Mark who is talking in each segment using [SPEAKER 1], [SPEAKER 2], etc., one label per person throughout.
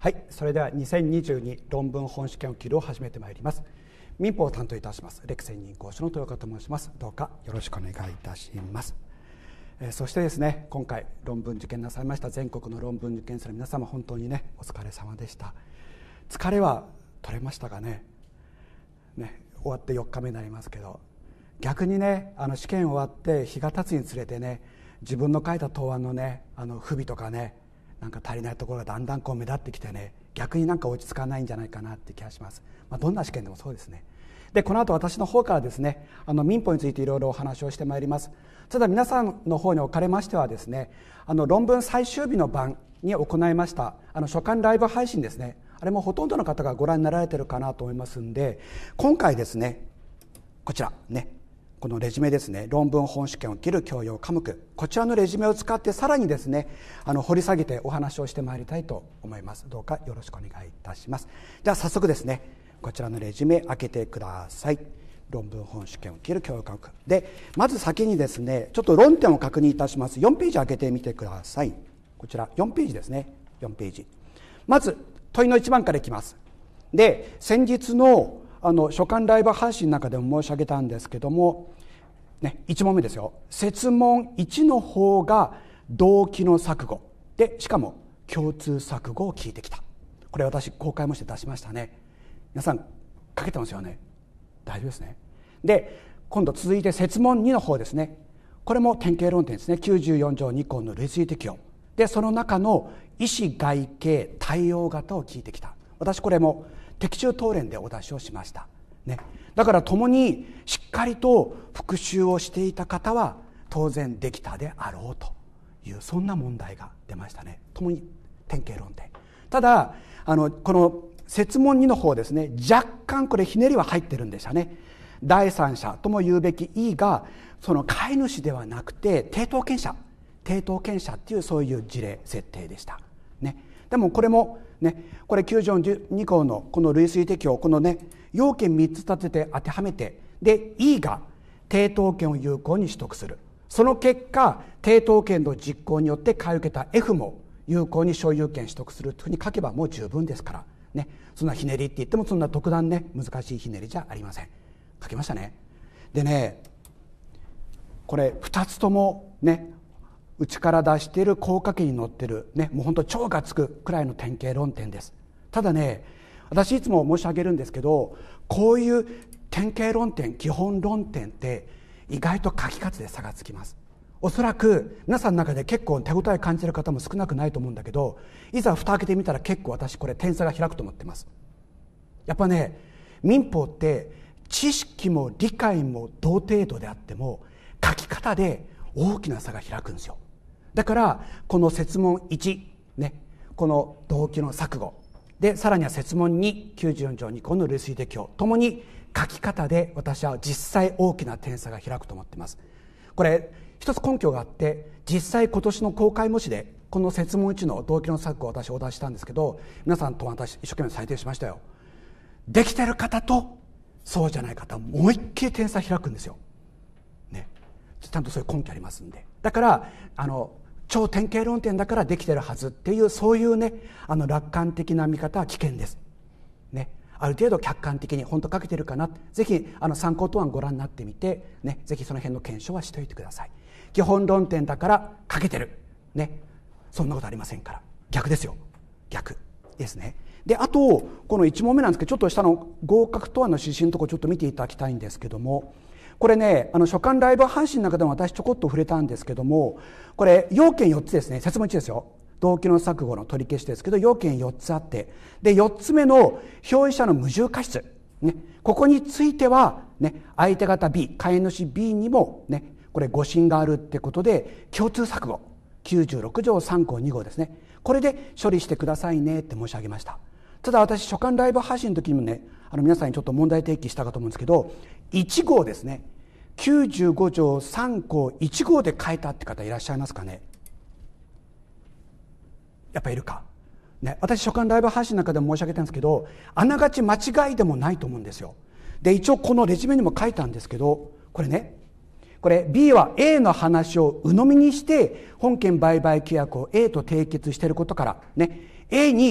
[SPEAKER 1] はい、それでは2022論文本試験を切るを始めてまいります。民法を担当いたします歴専任講師の豊川と申します。どうかよろしくお願いいたします。そしてですね、今回論文受験なさいました全国の論文受験生の皆様、本当にねお疲れ様でした。疲れは取れましたかね。終わって4日目になりますけど、逆にね試験終わって日が経つにつれてね、自分の書いた答案のね不備とかね、なんか足りないところがだんだん目立ってきてね、逆になんか落ち着かないんじゃないかなって気がします。どんな試験でもそうですね。でこの後私の方からですね民法についていろいろお話をしてまいります。ただ皆さんの方におかれましてはですね、論文最終日の晩に行いました書簡ライブ配信ですね、あれもほとんどの方がご覧になられているかなと思いますんで、今回ですねこちらね、このレジュメですね、論文本試験を切る教養科目、こちらのレジュメを使ってさらにですね掘り下げてお話をしてまいりたいと思います。どうかよろしくお願いいたします。じゃあ早速ですね、こちらのレジュメ開けてください。論文本試験を切る教養科目で、まず先にですねちょっと論点を確認いたします。4ページ開けてみてください。こちら4ページですね。4ページ、まず問いの1番からいきます。で先日の書簡ライブ配信の中でも申し上げたんですけども、1問目ですよ。設問1の方が動機の錯誤で、しかも共通錯誤を聞いてきた。これ私公開もして出しましたね。皆さん書けてますよね。大丈夫ですね。で今度続いて設問2の方ですね。これも典型論点ですね。94条2項の類推適用で、その中の意思外形対応型を聞いてきた。私これも的中答練でお出しをしました、だから共にしっかりと復習をしていた方は当然できたであろうという、そんな問題が出ましたね。共に典型論点。ただこの設問2の方ですね、若干これひねりは入ってるんでしたね。第三者とも言うべき E がその飼い主ではなくて抵当権者っていうそういう事例設定でした、でもこれもこれ9条2項のこの類推適用、この要件3つ立てて当てはめて、で E が抵当権を有効に取得する。その結果抵当権の実行によって買い受けた F も有効に所有権取得するというふうに書けばもう十分ですから、そんなひねりって言ってもそんな特段難しいひねりじゃありません。書けましたね。でこれ2つともうちから出している効果圏に載っているもう本当超がつくくらいの典型論点です。ただ私いつも申し上げるんですけど、こういう典型論点、基本論点って意外と書き方で差がつきます。おそらく皆さんの中で結構手応え感じる方も少なくないと思うんだけど、いざ蓋開けてみたら結構私これ点差が開くと思ってます。やっぱ民法って知識も理解も同程度であっても書き方で大きな差が開くんですよ。だからこの設問1、この動機の錯誤で、さらには設問2、94条2項の類推適用ともに書き方で私は実際大きな点差が開くと思っています。これ一つ根拠があって、実際今年の公開模試でこの設問1の動機の錯誤を私お出ししたんですけど、皆さんと私一生懸命採点しましたよ。できてる方とそうじゃない方もう一気に点差開くんですよ、ちゃんとそういう根拠ありますんで。だから超典型論点だからできてるはずっていう、そういう楽観的な見方は危険です、ある程度客観的に本当書けてるかな、ぜひ参考答案ご覧になってみて、ぜひその辺の検証はしておいてください。基本論点だから書けてる、そんなことありませんから。逆ですよ、逆ですね。であとこの1問目なんですけど、ちょっと下の合格答案の指針のところちょっと見ていただきたいんですけども、これ書簡ライブ配信の中でも私ちょこっと触れたんですけども、これ要件4つですね。設問1ですよ。動機の錯誤の取り消しですけど、要件4つあって、で4つ目の表意者の無重過失、ここについては、相手方 B、飼い主 B にも、これ誤信があるってことで共通錯誤96条3項2号ですね、これで処理してくださいねって申し上げました。ただ私書簡ライブ配信の時にも皆さんにちょっと問題提起したかと思うんですけど、1号ですね、95条3項1号で書いたって方いらっしゃいますかね。やっぱいるか、私書簡ライブ配信の中でも申し上げたんですけど、あながち間違いでもないと思うんですよ。で一応このレジュメにも書いたんですけど、これ B は A の話を鵜呑みにして本件売買契約を A と締結していることから、A に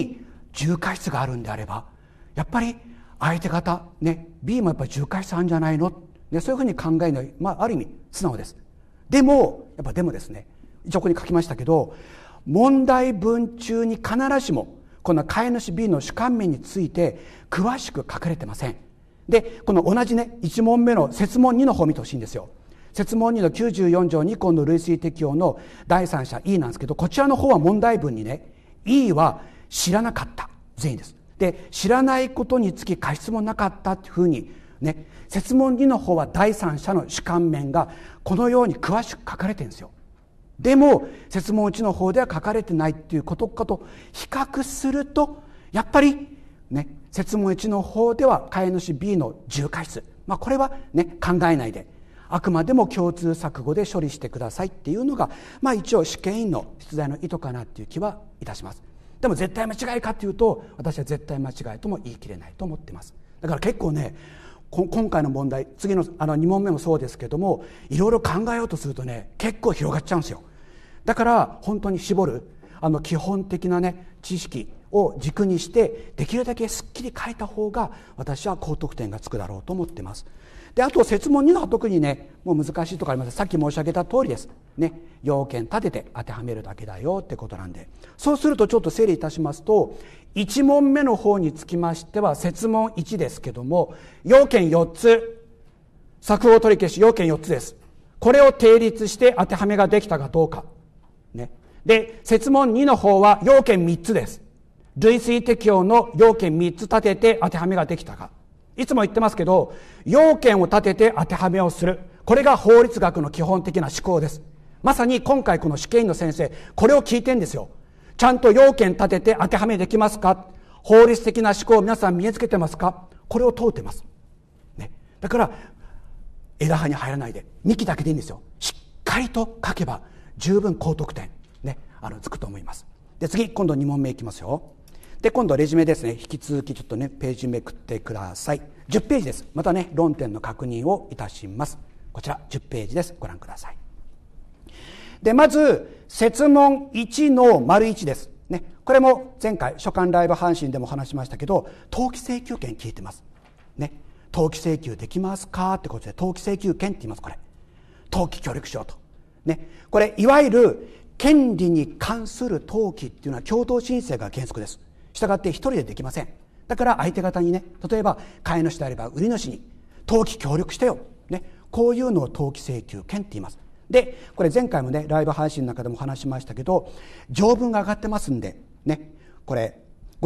[SPEAKER 1] 重過失があるんであれば、やっぱり相手方、ね、B もやっぱり重過失あるんじゃないの、ね、そういうふうに考えるのは、ある意味素直です。でもですね、一応ここに書きましたけど、問題文中に必ずしもこの飼い主 B の主観面について詳しく書かれてません。で、この同じね、1問目の設問2の方を見てほしいんですよ。設問2の94条2項の類推適用の第三者 E なんですけど、こちらの方は問題文にね、E は知らなかった全員です。で、知らないことにつき過失もなかったというふうにね、設問2の方は第三者の主観面がこのように詳しく書かれてるんですよ。でも設問1の方では書かれてないっていうことかと比較すると、やっぱりね、設問1の方では飼い主 B の重過失、これはね、考えないであくまでも共通錯誤で処理してくださいっていうのが、一応試験員の出題の意図かなっていう気はいたします。でも絶対間違いかというと、私は絶対間違いとも言い切れないと思っています。だから結構ね、今回の問題、次の2問目もそうですけども、いろいろ考えようとするとね、結構広がっちゃうんですよ。だから本当に絞る基本的なね、知識を軸にしてできるだけすっきり書いた方が私は高得点がつくだろうと思っています。で、あと設問2のは特にね、もう難しいところあります。さっき申し上げた通りですね、要件立てて当てはめるだけだよってことなんで、そうするとちょっと整理いたしますと、1問目の方につきましては設問1ですけども、要件4つ、錯誤取り消し要件4つです。これを定立して当てはめができたかどうか、ね、で設問2の方は要件3つです。類推適用の要件3つ立てて当てはめができたか。いつも言ってますけど、要件を立てて当てはめをする、これが法律学の基本的な思考です。まさに今回この試験員の先生、これを聞いてんですよ。ちゃんと要件立てて当てはめできますか、法律的な思考を皆さん身につけてますか、これを問うてます、ね、だから枝葉に入らないで幹だけでいいんですよ。しっかりと書けば十分高得点、ね、つくと思います。で、次今度2問目いきますよ。で、今度レジュメですね。引き続きちょっとね、ページめくってください。10ページです。またね、論点の確認をいたします。こちら10ページです。ご覧ください。で、まず設問1の丸1です、ね、これも前回書簡ライブ配信でも話しましたけど、登記請求権聞いてます、ね、登記請求できますかってことで登記請求権って言います。これ登記協力書と、ね、これいわゆる権利に関する登記っていうのは共同申請が原則です。したがって一人でできません。だから相手方にね、例えば買い主であれば売り主に登記協力してよ、ね、こういうのを登記請求権って言います。で、これ前回もね、ライブ配信の中でも話しましたけど、条文が上がってますんで、ね、これ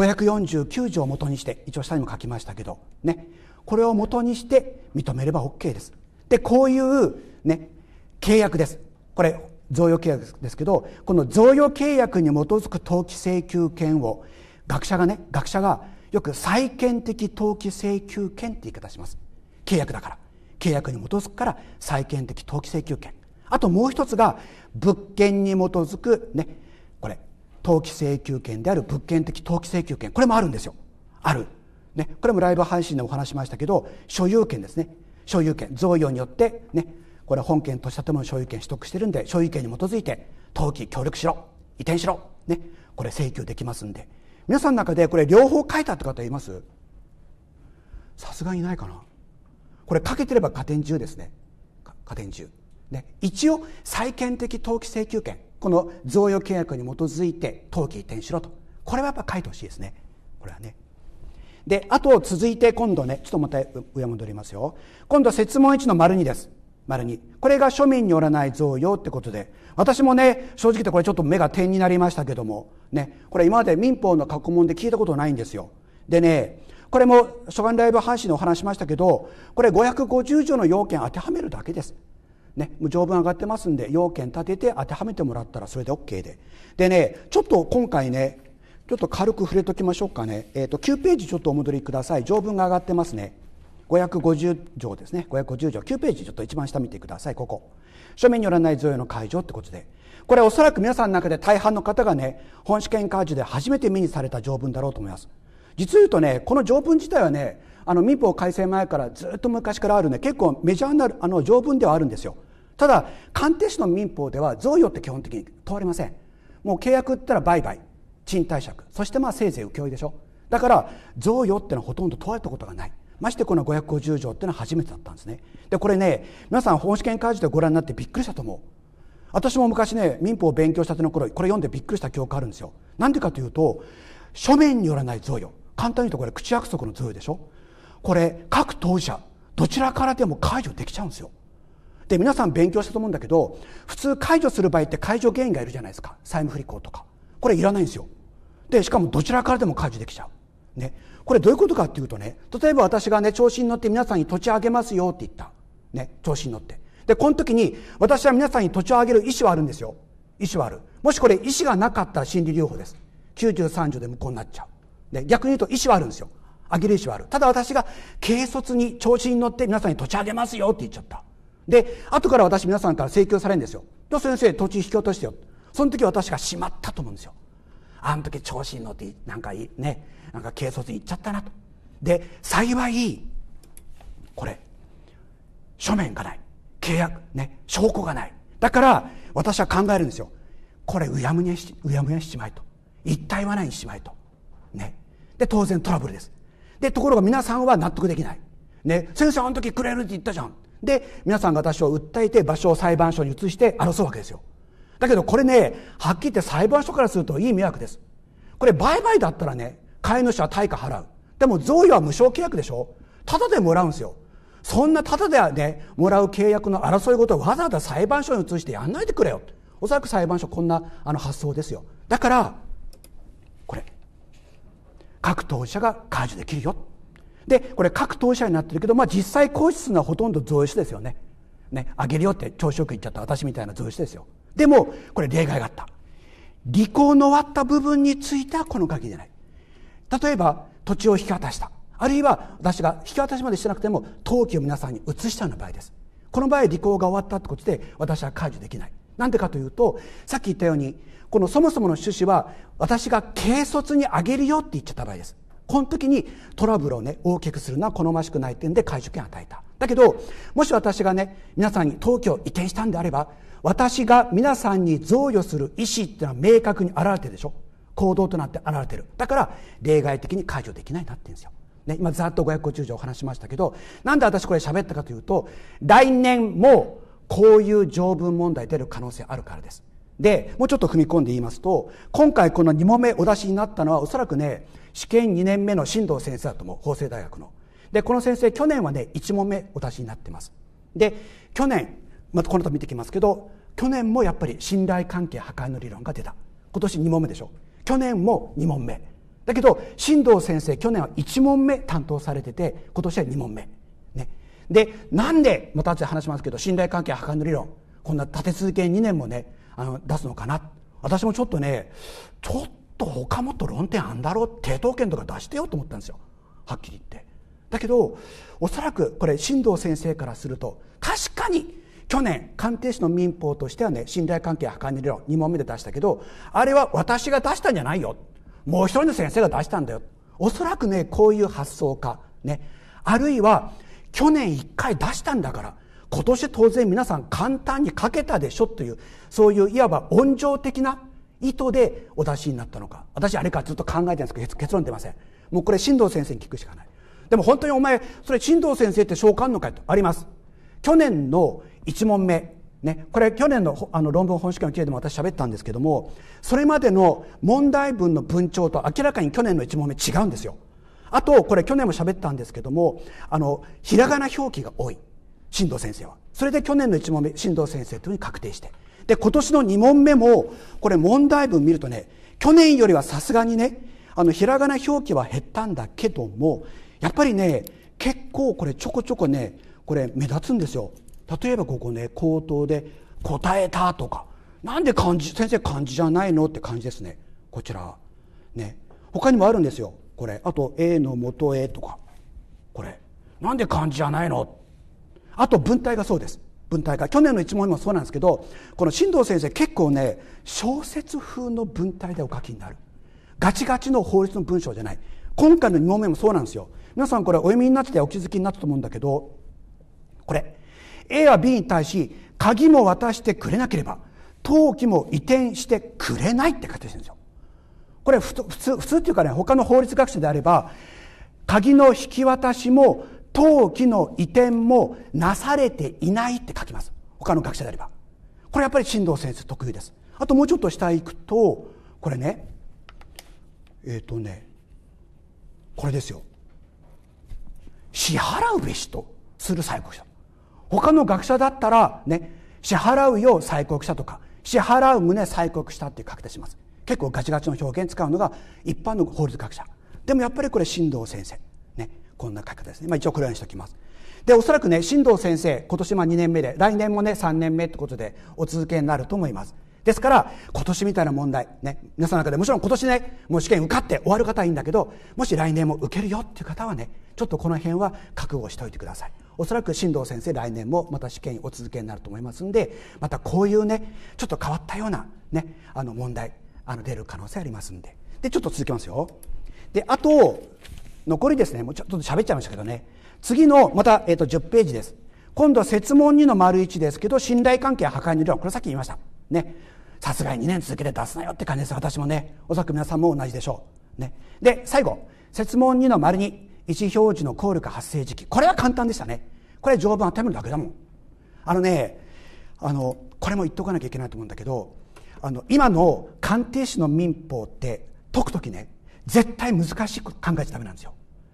[SPEAKER 1] 549条を元にして、一応下にも書きましたけど、ね、これを元にして認めれば OK です。で、こういうね、契約です。これ、贈与契約ですけど、この贈与契約に基づく登記請求権を、学者がよく債権的登記請求権って言い方します。契約だから。契約に基づくから債権的登記請求権。あともう一つが物件に基づくね、これ登記請求権である物件的登記請求権、これもあるんですよ。ある、ね、これもライブ配信でお話しましたけど、所有権ですね。所有権、贈与によってね、これ本件としたても所有権取得してるんで、所有権に基づいて登記協力しろ、移転しろ、ね、これ請求できますんで、皆さんの中でこれ両方書いたって方います？さすがにいないかな。これ書けてれば加点10ですね。加点10。ね、一応債権的登記請求権、この贈与契約に基づいて登記移転しろと、これはやっぱ書いてほしいですね。これはね。で、あと続いて今度ね、ちょっとまた上戻りますよ。今度設問1の丸2です。丸2。これが庶民によらない贈与ってことで、私もね、正直言ってこれちょっと目が点になりましたけども、ね、これ今まで民法の過去問で聞いたことないんですよ。でね、これも書簡ライブ配信でお話しましたけど、これ550条の要件当てはめるだけです。ね、条文上がってますんで、要件立てて当てはめてもらったらそれで OK で。でね、ちょっと今回ね、ちょっと軽く触れときましょうかね。9ページちょっとお戻りください。条文が上がってますね。550条ですね。550条。9ページちょっと一番下見てください。ここ。書面によらない贈与の解除ってことで。これおそらく皆さんの中で大半の方がね、本試験開示で初めて目にされた条文だろうと思います。実を言うとね、この条文自体はね、民法改正前からずっと昔からあるね、結構メジャーな条文ではあるんですよ。ただ、鑑定士の民法では贈与って基本的に問われません。もう契約って言ったら売買。 賃貸借、そしてせいぜい請負でしょ。だから贈与っていうのはほとんど問われたことがない。ましてこの550条っていうのは初めてだったんですね。でこれね、皆さん本試験開示でご覧になってびっくりしたと思う。私も昔ね、民法を勉強したての頃、これ読んでびっくりした記憶があるんですよ。なんでかというと、書面によらない贈与、簡単に言うとこれ口約束の贈与でしょ。これ各当事者どちらからでも解除できちゃうんですよ。で皆さん勉強したと思うんだけど、普通解除する場合って解除原因がいるじゃないですか。債務不履行とか、これいらないんですよ。でしかもどちらからでも解除できちゃう、ね、これどういうことかっていうとね、例えば私がね調子に乗って皆さんに土地あげますよって言った、ね、調子に乗って、でこの時に私は皆さんに土地をあげる意思はあるんですよ。意思はある。もしこれ意思がなかったら心理療法です。93条で無効になっちゃう。で逆に言うと意思はあるんですよ。あげる意思はある。ただ私が軽率に調子に乗って皆さんに土地あげますよって言っちゃった。で後から私皆さんから請求されるんですよ。じゃあ先生土地引き落としてよ。その時私がしまったと思うんですよ。あの時調子に乗ってなんか軽率に言っちゃったなと。で幸いこれ書面がない、契約ね、証拠がない。だから私は考えるんですよ。これうやむやにしちまいと、一体はないにしちまいと、ね、で当然トラブルです。でところが皆さんは納得できない、ね、先生あの時くれるって言ったじゃん。で皆さんが私を訴えて場所を裁判所に移して争うわけですよ。だけどこれね、はっきり言って裁判所からするといい迷惑です。これ売買だったらね、買い主は対価払う。でも贈与は無償契約でしょ。タダでもらうんですよ。そんなタダでねもらう契約の争い事をわざわざ裁判所に移してやんないでくれよ。おそらく裁判所こんな発想ですよ。だからこれ各当事者が解除できるよ。でこれ各当事者になってるけど、実際行使するのはほとんど贈与書ですよね。あげるよって調子よく言っちゃった私みたいな贈与書ですよ。でもこれ例外があった。履行の終わった部分についてはこの限りでない。例えば土地を引き渡した、あるいは私が引き渡しまでしてなくても登記を皆さんに移したような場合です。この場合履行が終わったってことで私は解除できない。なんでかというと、さっき言ったようにこのそもそもの趣旨は私が軽率にあげるよって言っちゃった場合です。この時にトラブルをね大きくするのは好ましくない点で解除権を与えた。だけどもし私がね皆さんに登記を移転したんであれば、私が皆さんに贈与する意思っていうのは明確に現れてるでしょ。行動となって現れてる。だから例外的に解除できないなって言うんですよ、ね、今ざっと550条お話しましたけど、なんで私これ喋ったかというと、来年もこういう条文問題出る可能性あるからです。でもうちょっと踏み込んで言いますと、今回この2問目お出しになったのはおそらくね試験2年目の進藤先生だと思う、法政大学の。でこの先生去年はね1問目お出しになってます。で去年またこの後見てきますけど、去年もやっぱり信頼関係破壊の理論が出た。今年2問目でしょ。去年も2問目だけど進藤先生去年は1問目担当されてて、今年は2問目、ね、でなんでまた後で話しますけど信頼関係破壊の理論こんな立て続けに2年もね出すのかな。私もちょっと他もっと論点あんだろう、抵当権とか出してよと思ったんですよ、はっきり言って。だけどおそらくこれ進藤先生からすると、確かに去年鑑定士の民法としてはね信頼関係破壊の理論2問目で出したけど、あれは私が出したんじゃないよ、もう一人の先生が出したんだよ。おそらくねこういう発想かね、あるいは去年1回出したんだから今年当然皆さん簡単に書けたでしょという、そういういわば温情的な意図でお出しになったのか。私あれからずっと考えてるんですけど結論出ません。もうこれ進藤先生に聞くしかない。でも本当にお前それ進藤先生って証拠あんのかと。あります。去年の1問目ね、これ去年の論文本試験の記事でも私喋ったんですけども、それまでの問題文の文帳と明らかに去年の1問目違うんですよ。あとこれ去年も喋ったんですけども、ひらがな表記が多い進藤先生は。それで去年の1問目進藤先生というふうに確定して、で今年の2問目もこれ問題文見るとね、去年よりはさすがにねひらがな表記は減ったんだけども、やっぱりね結構これちょこちょこねこれ目立つんですよ。例えばここね口頭で答えたとか、なんで漢字先生漢字じゃないのって感じですね。こちらね他にもあるんですよ。これあと A の元へとか、これなんで漢字じゃないの。あと文体がそうです。文体が去年の1問目もそうなんですけど、この進藤先生結構ね小説風の文体でお書きになる。ガチガチの法律の文章じゃない。今回の2問目もそうなんですよ。皆さんこれお読みになっててお気づきになったと思うんだけど、これ A は B に対し鍵も渡してくれなければ登記も移転してくれないって書いてるんですよ。 これ普通っていうかね、他の法律学者であれば、鍵の引き渡しも登記の移転もなされていないって書きます。他の学者であれば。これやっぱり進藤先生得意です。あともうちょっと下へ行くと、これね、これですよ。支払うべしとする催告者。他の学者だったらね、支払うよう催告者とか、支払う旨催告したって書き出します。結構ガチガチの表現使うのが一般の法律学者。でもやっぱりこれ進藤先生ね、こんな書き方ですね。一応これにしておきます。で、おそらくね、進藤先生今年2年目で、来年もね3年目ってことでお続けになると思います。ですから今年みたいな問題ね、皆さんの中でもちろん今年ねもう試験受かって終わる方はいいんだけど、もし来年も受けるよっていう方はね、ちょっとこの辺は覚悟しておいてください。おそらく進藤先生来年もまた試験お続けになると思いますんで、またこういうねちょっと変わったようなね問題出る可能性ありますんで。でちょっと続けますよ。であと残りですね、もうちょっと喋っちゃいましたけどね、次のまた、10ページです。今度は設問2の丸1ですけど、信頼関係破壊の理論、これさっき言いましたね。さすがに2年続けて出すなよって感じです。私もね、おそらく皆さんも同じでしょうね。で最後、設問2の丸2、意思表示の効力発生時期、これは簡単でしたね。これ条文当てはめるだけだもん。これも言っとかなきゃいけないと思うんだけど、今の鑑定士の民法って解くときね、絶対難しく考えちゃダメなんですよ。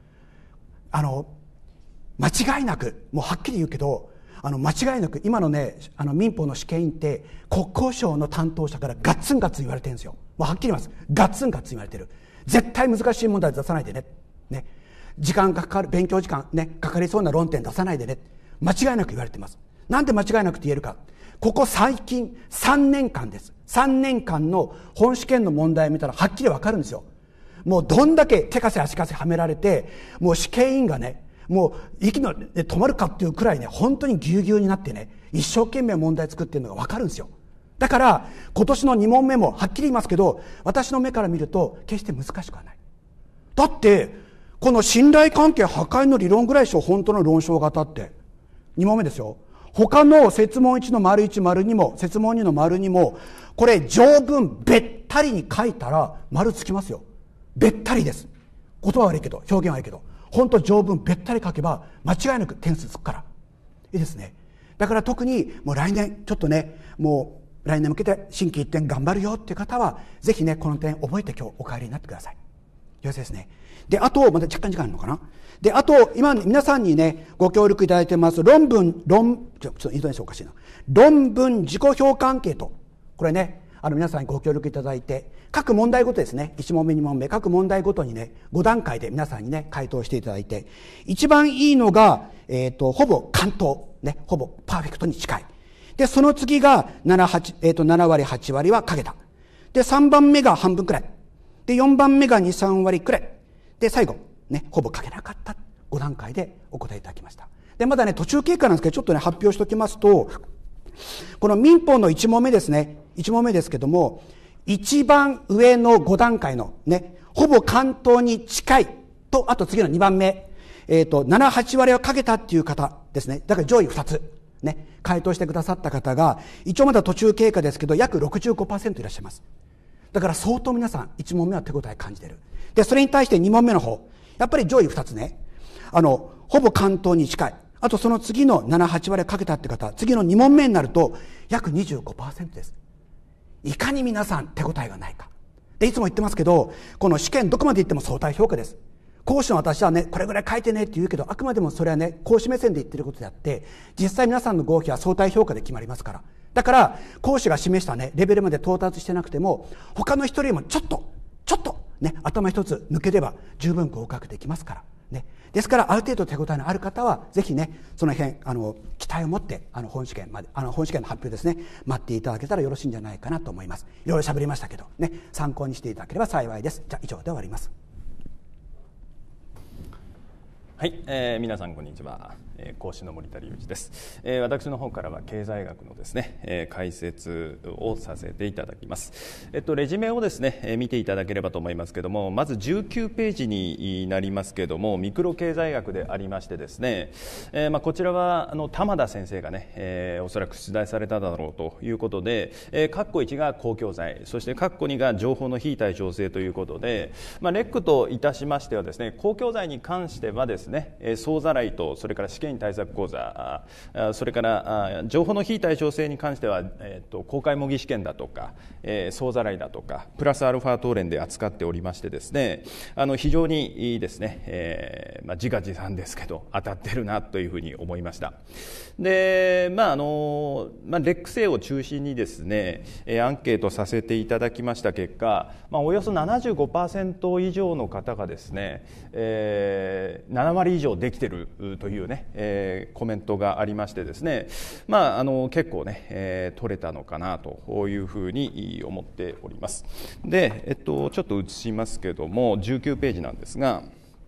[SPEAKER 1] 間違いなく、もうはっきり言うけど、間違いなく今のね民法の試験員って国交省の担当者からガッツンガッツン言われてるんですよ。もうはっきり言います。ガッツンガッツン言われてる。絶対難しい問題出さないでね。時間がかかる、勉強時間ねかかりそうな論点出さないでね。間違いなく言われてます。なんで間違いなくって言えるか。ここ最近3年間です。3年間の本試験の問題を見たらはっきりわかるんですよ。もうどんだけ手かせ足かせはめられて、もう試験員がねもう息の止まるかっていうくらいね、本当にぎゅうぎゅうになってね、一生懸命問題作ってるのが分かるんですよ。だから今年の2問目もはっきり言いますけど、私の目から見ると決して難しくはない。だってこの信頼関係破壊の理論ぐらいでしょ、本当の論証型って。2問目ですよ。他の設問1の丸1丸2も設問2の丸2もこれ条文べったりに書いたら丸つきますよ。べったりです。言葉悪いけど、表現悪いけど、本当条文べったり書けば間違いなく点数つくからいいですね。だから特にもう来年ちょっとね、もう来年向けて心機一転頑張るよっていう方はぜひねこの点覚えて今日お帰りになってください。よろしいですね。であとまだ若干時間あるのかな。であと今皆さんにねご協力いただいてます論文自己評価アンケート、これね皆さんにご協力いただいて、各問題ごとですね、1問目2問目各問題ごとにね5段階で皆さんにね回答していただいて、一番いいのが、ほぼ完答ね、ほぼパーフェクトに近い。でその次が 7割8割はかけた。で3番目が半分くらいで、4番目が 2,3 割くらいで、最後ねほぼかけなかった。5段階でお答えいただきました。でまだね途中経過なんですけど、ちょっとね発表しておきますと、この民法の1問目ですね、1問目ですけども、一番上の5段階のねほぼ完答に近いと、あと次の2番目、7、8割をかけたっていう方ですね。だから上位2つね回答してくださった方が一応まだ途中経過ですけど約 65% いらっしゃいます。だから相当皆さん1問目は手応え感じてる。でそれに対して2問目の方やっぱり上位2つね、ほぼ完答に近い、あとその次の7、8割かけたって方、次の2問目になると約 25% です。いかに皆さん手応えがないか。でいつも言ってますけど、この試験どこまで行っても相対評価です。講師の私はねこれぐらい書いてねって言うけど、あくまでもそれはね講師目線で言ってることであって、実際皆さんの合否は相対評価で決まりますから。だから講師が示したねレベルまで到達してなくても、他の人よりもちょっとね頭一つ抜ければ十分合格できますからね。ですからある程度手応えのある方はぜひねその辺期待を持って本試験まで本試験の発表ですね待っていただけたらよろしいんじゃないかなと思います。いろいろ喋りましたけどね、参考にしていただければ幸いです。じゃあ以上で終わります。
[SPEAKER 2] はい、皆さんこんにちは。 講師の森田隆二です。私の方からは経済学のですね、解説をさせていただきます。レジュメをですね、見ていただければと思いますけども、まず19ページになりますけども、ミクロ経済学でありましてですね、こちらは玉田先生がね、おそらく出題されただろうということで、括弧1が公共財、そして括弧2が情報の非対称性ということで、レックといたしましてはですね、公共財に関してはですね、総ざらいと、それから試験対策講座、それから情報の非対称性に関しては、公開模擬試験だとか、総ざらいだとかプラスアルファ当連で扱っておりましてですね、非常にいいですね、自画自賛ですけど当たってるなというふうに思いました。で、レック生を中心にですね、アンケートさせていただきました結果、およそ 75% 以上の方がですね、7割以上できてるというね、コメントがありましてですね、結構ね、取れたのかなというふうに思っております。で、ちょっと移しますけども、19ページなんですが、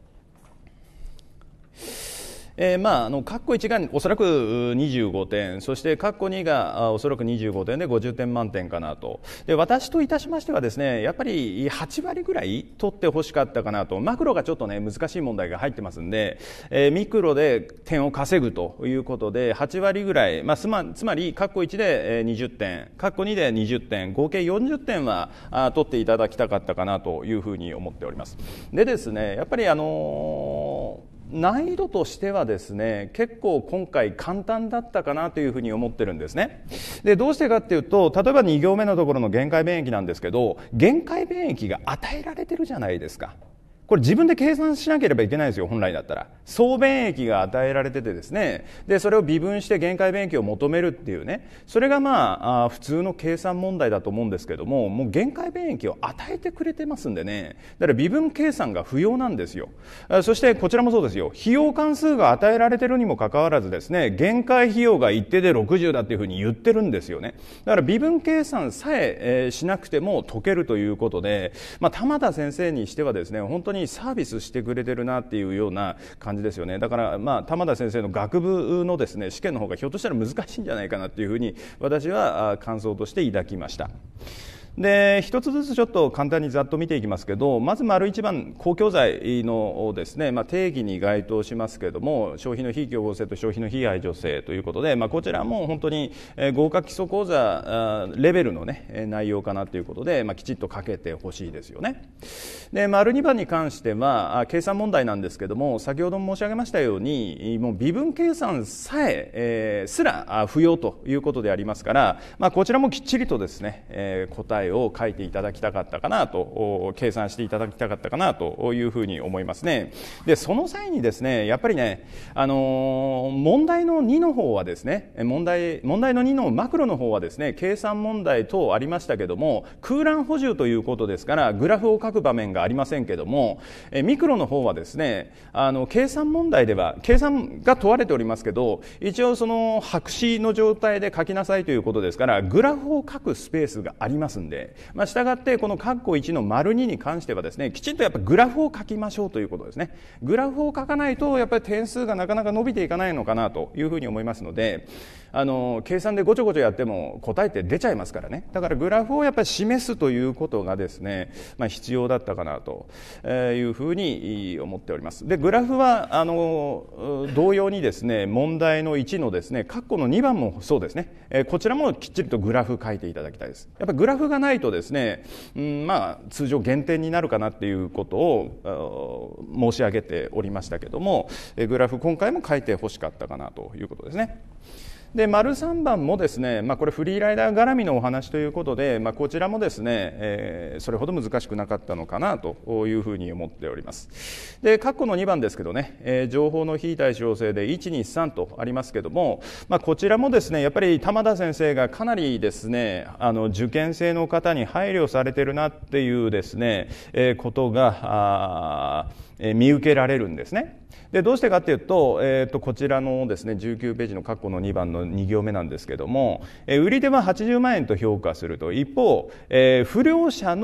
[SPEAKER 2] 括弧1がおそらく25点、そして括弧2がおそらく25点で50点満点かなと。で、私といたしましてはですね、やっぱり8割ぐらい取ってほしかったかなと。マクロがちょっとね、難しい問題が入ってますんで、ミクロで点を稼ぐということで8割ぐらい、つまり括弧1で20点、括弧2で20点、合計40点は取っていただきたかったかなというふうに思っております。でですね、やっぱり難易度としてはですね、結構今回簡単だったかなというふうに思ってるんですね。で、どうしてかっていうと、例えば2行目のところの限界弁益なんですけど、限界弁益が与えられてるじゃないですか。これ自分で計算しなければいけないですよ、本来だったら。総弁益が与えられててですね、でそれを微分して限界弁益を求めるっていうね、それが普通の計算問題だと思うんですけども、もう限界弁益を与えてくれてますんでね、だから微分計算が不要なんですよ。そしてこちらもそうですよ、費用関数が与えられてるにもかかわらずですね、限界費用が一定で60だっていうふうに言ってるんですよね。だから微分計算さえしなくても解けるということで、玉田先生にしてはですね、本当にサービスしてくれてるなっていうような感じですよね。だから玉田先生の学部のですね、試験の方がひょっとしたら難しいんじゃないかなっていうふうに私は感想として抱きました。で、一つずつちょっと簡単にざっと見ていきますけど、まず丸一番、公共財のですね、定義に該当しますけれども、消費の非競合性と消費の非愛情性ということで、こちらも本当に合格基礎講座レベルのね、内容かなということで、きちっとかけてほしいですよね。で、丸2番に関しては計算問題なんですけども、先ほど申し上げましたように、もう微分計算さえすら不要ということでありますから、こちらもきっちりとですね、答えを書いていただきたかったかなと、計算していただきたかったかなというふうに思いますね。で、その際にですね、やっぱりね、問題の2の方はですね、問題の2のマクロの方はですね、計算問題等ありましたけども、空欄補充ということですからグラフを書く場面がありませんけども、ミクロの方はですね、計算問題では計算が問われておりますけど、一応その白紙の状態で書きなさいということですから、グラフを書くスペースがありますんで、したがってこの括弧1の丸2に関してはですね、きちんとやっぱグラフを書きましょうということですね。グラフを書かないとやっぱり点数がなかなか伸びていかないのかなというふうに思いますので、計算でごちょごちょやっても答えって出ちゃいますからね。だからグラフをやっぱり示すということがですね、必要だったかなというふうに思っております。で、グラフは同様にですね、問題の1のですね、括弧の2番もそうですね、こちらもきっちりとグラフ書いていただきたいです。やっぱりグラフがないとですね、通常減点になるかなっていうことを申し上げておりましたけども、グラフ今回も書いてほしかったかなということですね。で、丸3番もですね、これフリーライダー絡みのお話ということで、こちらもですね、それほど難しくなかったのかなというふうに思っております。で、括弧の2番ですけどね、情報の非対称性で1、2、3とありますけども、こちらもですね、やっぱり玉田先生がかなりですね、受験生の方に配慮されてるなっていうですね、ことが見受けられるんですね。で、どうしてかというと、こちらのですね、19ページの括弧の2番の2行目なんですけども、売り手は80万円と評価すると、一方、不良者の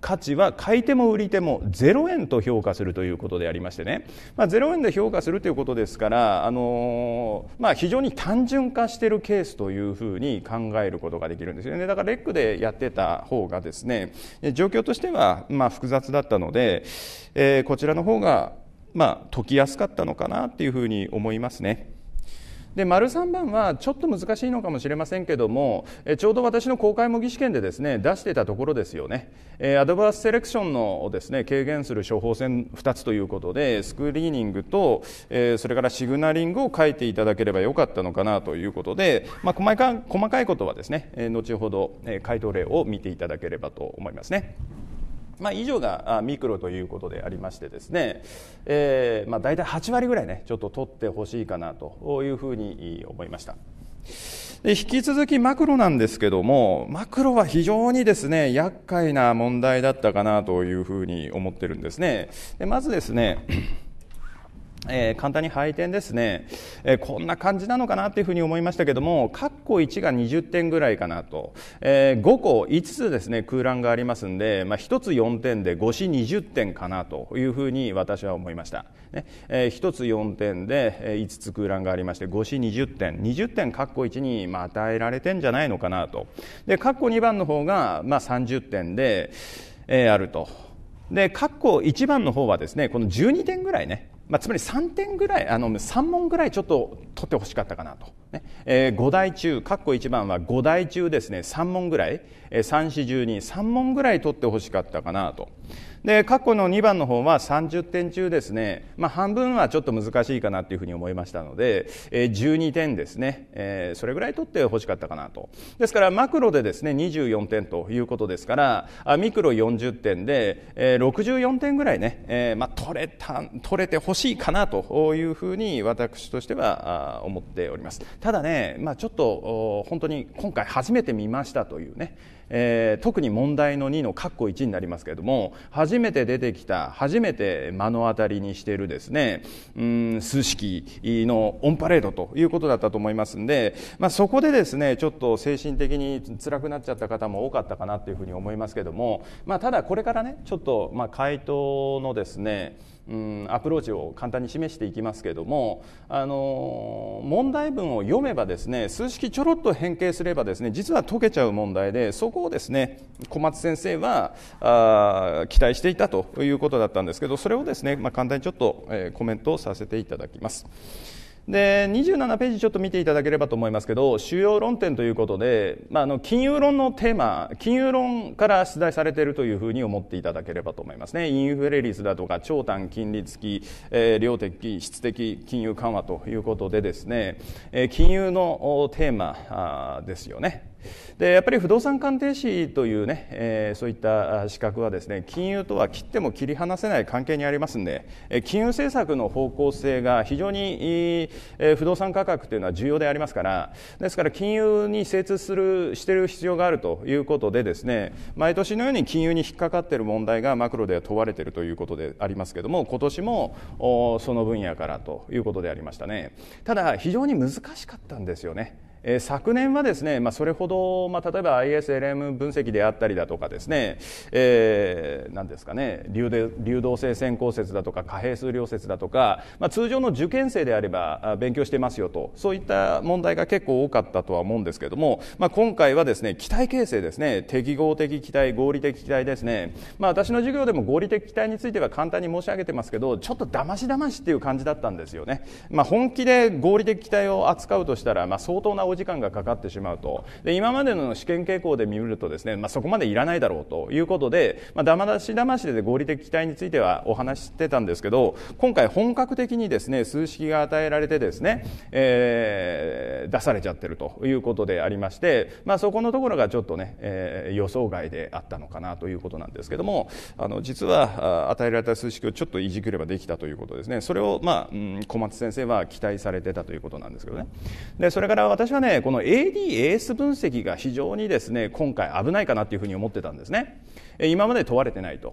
[SPEAKER 2] 価値は買い手も売り手も0円と評価するということでありましてね、0円で評価するということですから、非常に単純化しているケースというふうに考えることができるんですよね。だからレックでやってた方がですね、状況としては複雑だったので、こちらの方が解きやすかったのかなというふうに思いますね。で丸3番はちょっと難しいのかもしれませんけども、ちょうど私の公開模擬試験でですね出していたところですよね。アドバースセレクションのですね軽減する処方箋2つということで、スクリーニングと、それからシグナリングを書いていただければよかったのかなということで、細かいことはですね、後ほど回答例を見ていただければと思いますね。以上がミクロということでありましてですね、大体8割ぐらいねちょっと取ってほしいかなというふうに思いました。で引き続きマクロなんですけども、マクロは非常にですね厄介な問題だったかなというふうに思ってるんですね。でまずですね簡単に配点ですね、こんな感じなのかなというふうに思いましたけども、括弧1が20点ぐらいかなと、5個5つですね空欄がありますんで、1つ4点で5子20点かなというふうに私は思いました、ね1つ4点で5つ空欄がありまして5子20点20点括弧1に与えられてんじゃないのかなと。で括弧2番の方が30点で、あると。で括弧1番の方はですねこの12点ぐらいね、つまり3点ぐらい3問ぐらいちょっと取ってほしかったかなと、ね5題中括弧1番は5題中ですね3問ぐらい3、4、12、3問ぐらい取ってほしかったかなと。で括弧の2番の方は30点中ですね、半分はちょっと難しいかなというふうに思いましたので、12点ですね、それぐらい取ってほしかったかなと。ですからマクロでですね24点ということですから、ミクロ40点で、64点ぐらいね、取れてほしいかなというふうに私としては思っております。ただね、ちょっと本当に今回初めて見ましたというね、特に問題の2の括弧1になりますけれども、初めて出てきた初めて目の当たりにしているですね数式のオンパレードということだったと思いますんで、そこでですねちょっと精神的に辛くなっちゃった方も多かったかなというふうに思いますけれども、ただこれからねちょっと回答のですねアプローチを簡単に示していきますけれども、問題文を読めばですね数式ちょろっと変形すればですね実は解けちゃう問題で、そこをですね小松先生は期待していたということだったんですけど、それをですね、簡単にちょっと、コメントをさせていただきます。で27ページちょっと見ていただければと思いますけど、主要論点ということで、金融論のテーマ、金融論から出題されているというふうに思っていただければと思いますね。インフレ率だとか長短金利付き、量的質的金融緩和ということでですね、金融のテーマですよね。でやっぱり不動産鑑定士というね、そういった資格はですね金融とは切っても切り離せない関係にありますので、金融政策の方向性が非常に不動産価格というのは重要でありますから、ですから金融に精通している必要があるということでですね、毎年のように金融に引っかかっている問題がマクロでは問われているということでありますけれども、今年もその分野からということでありましたね。ただ非常に難しかったんですよね。昨年はですね、それほど、例えば ISLM 分析であったりだとかですね、何ですかね、流動性先行説だとか貨幣数量説だとか、通常の受験生であれば勉強してますよと、そういった問題が結構多かったとは思うんですけれども、今回はですね期待形成ですね、適合的期待、合理的期待ですね。私の授業でも合理的期待については簡単に申し上げてますけど、ちょっとだましっていう感じだったんですよね。本気で合理的期待を扱うとしたら、相当なお時間がかかってしまうと。で今までの試験傾向で見るとですね、そこまでいらないだろうということで、だましで合理的期待についてはお話ししてたんですけど、今回本格的にですね数式が与えられてですね、出されちゃってるということでありまして、そこのところがちょっとね、予想外であったのかなということなんですけども、実は与えられた数式をちょっといじくればできたということですね。それを小松先生は期待されてたということなんですけどね。でそれから私はねこの AD/AS 分析が非常にですね今回危ないかなというふうに思ってたんですね。今まで問われてないと。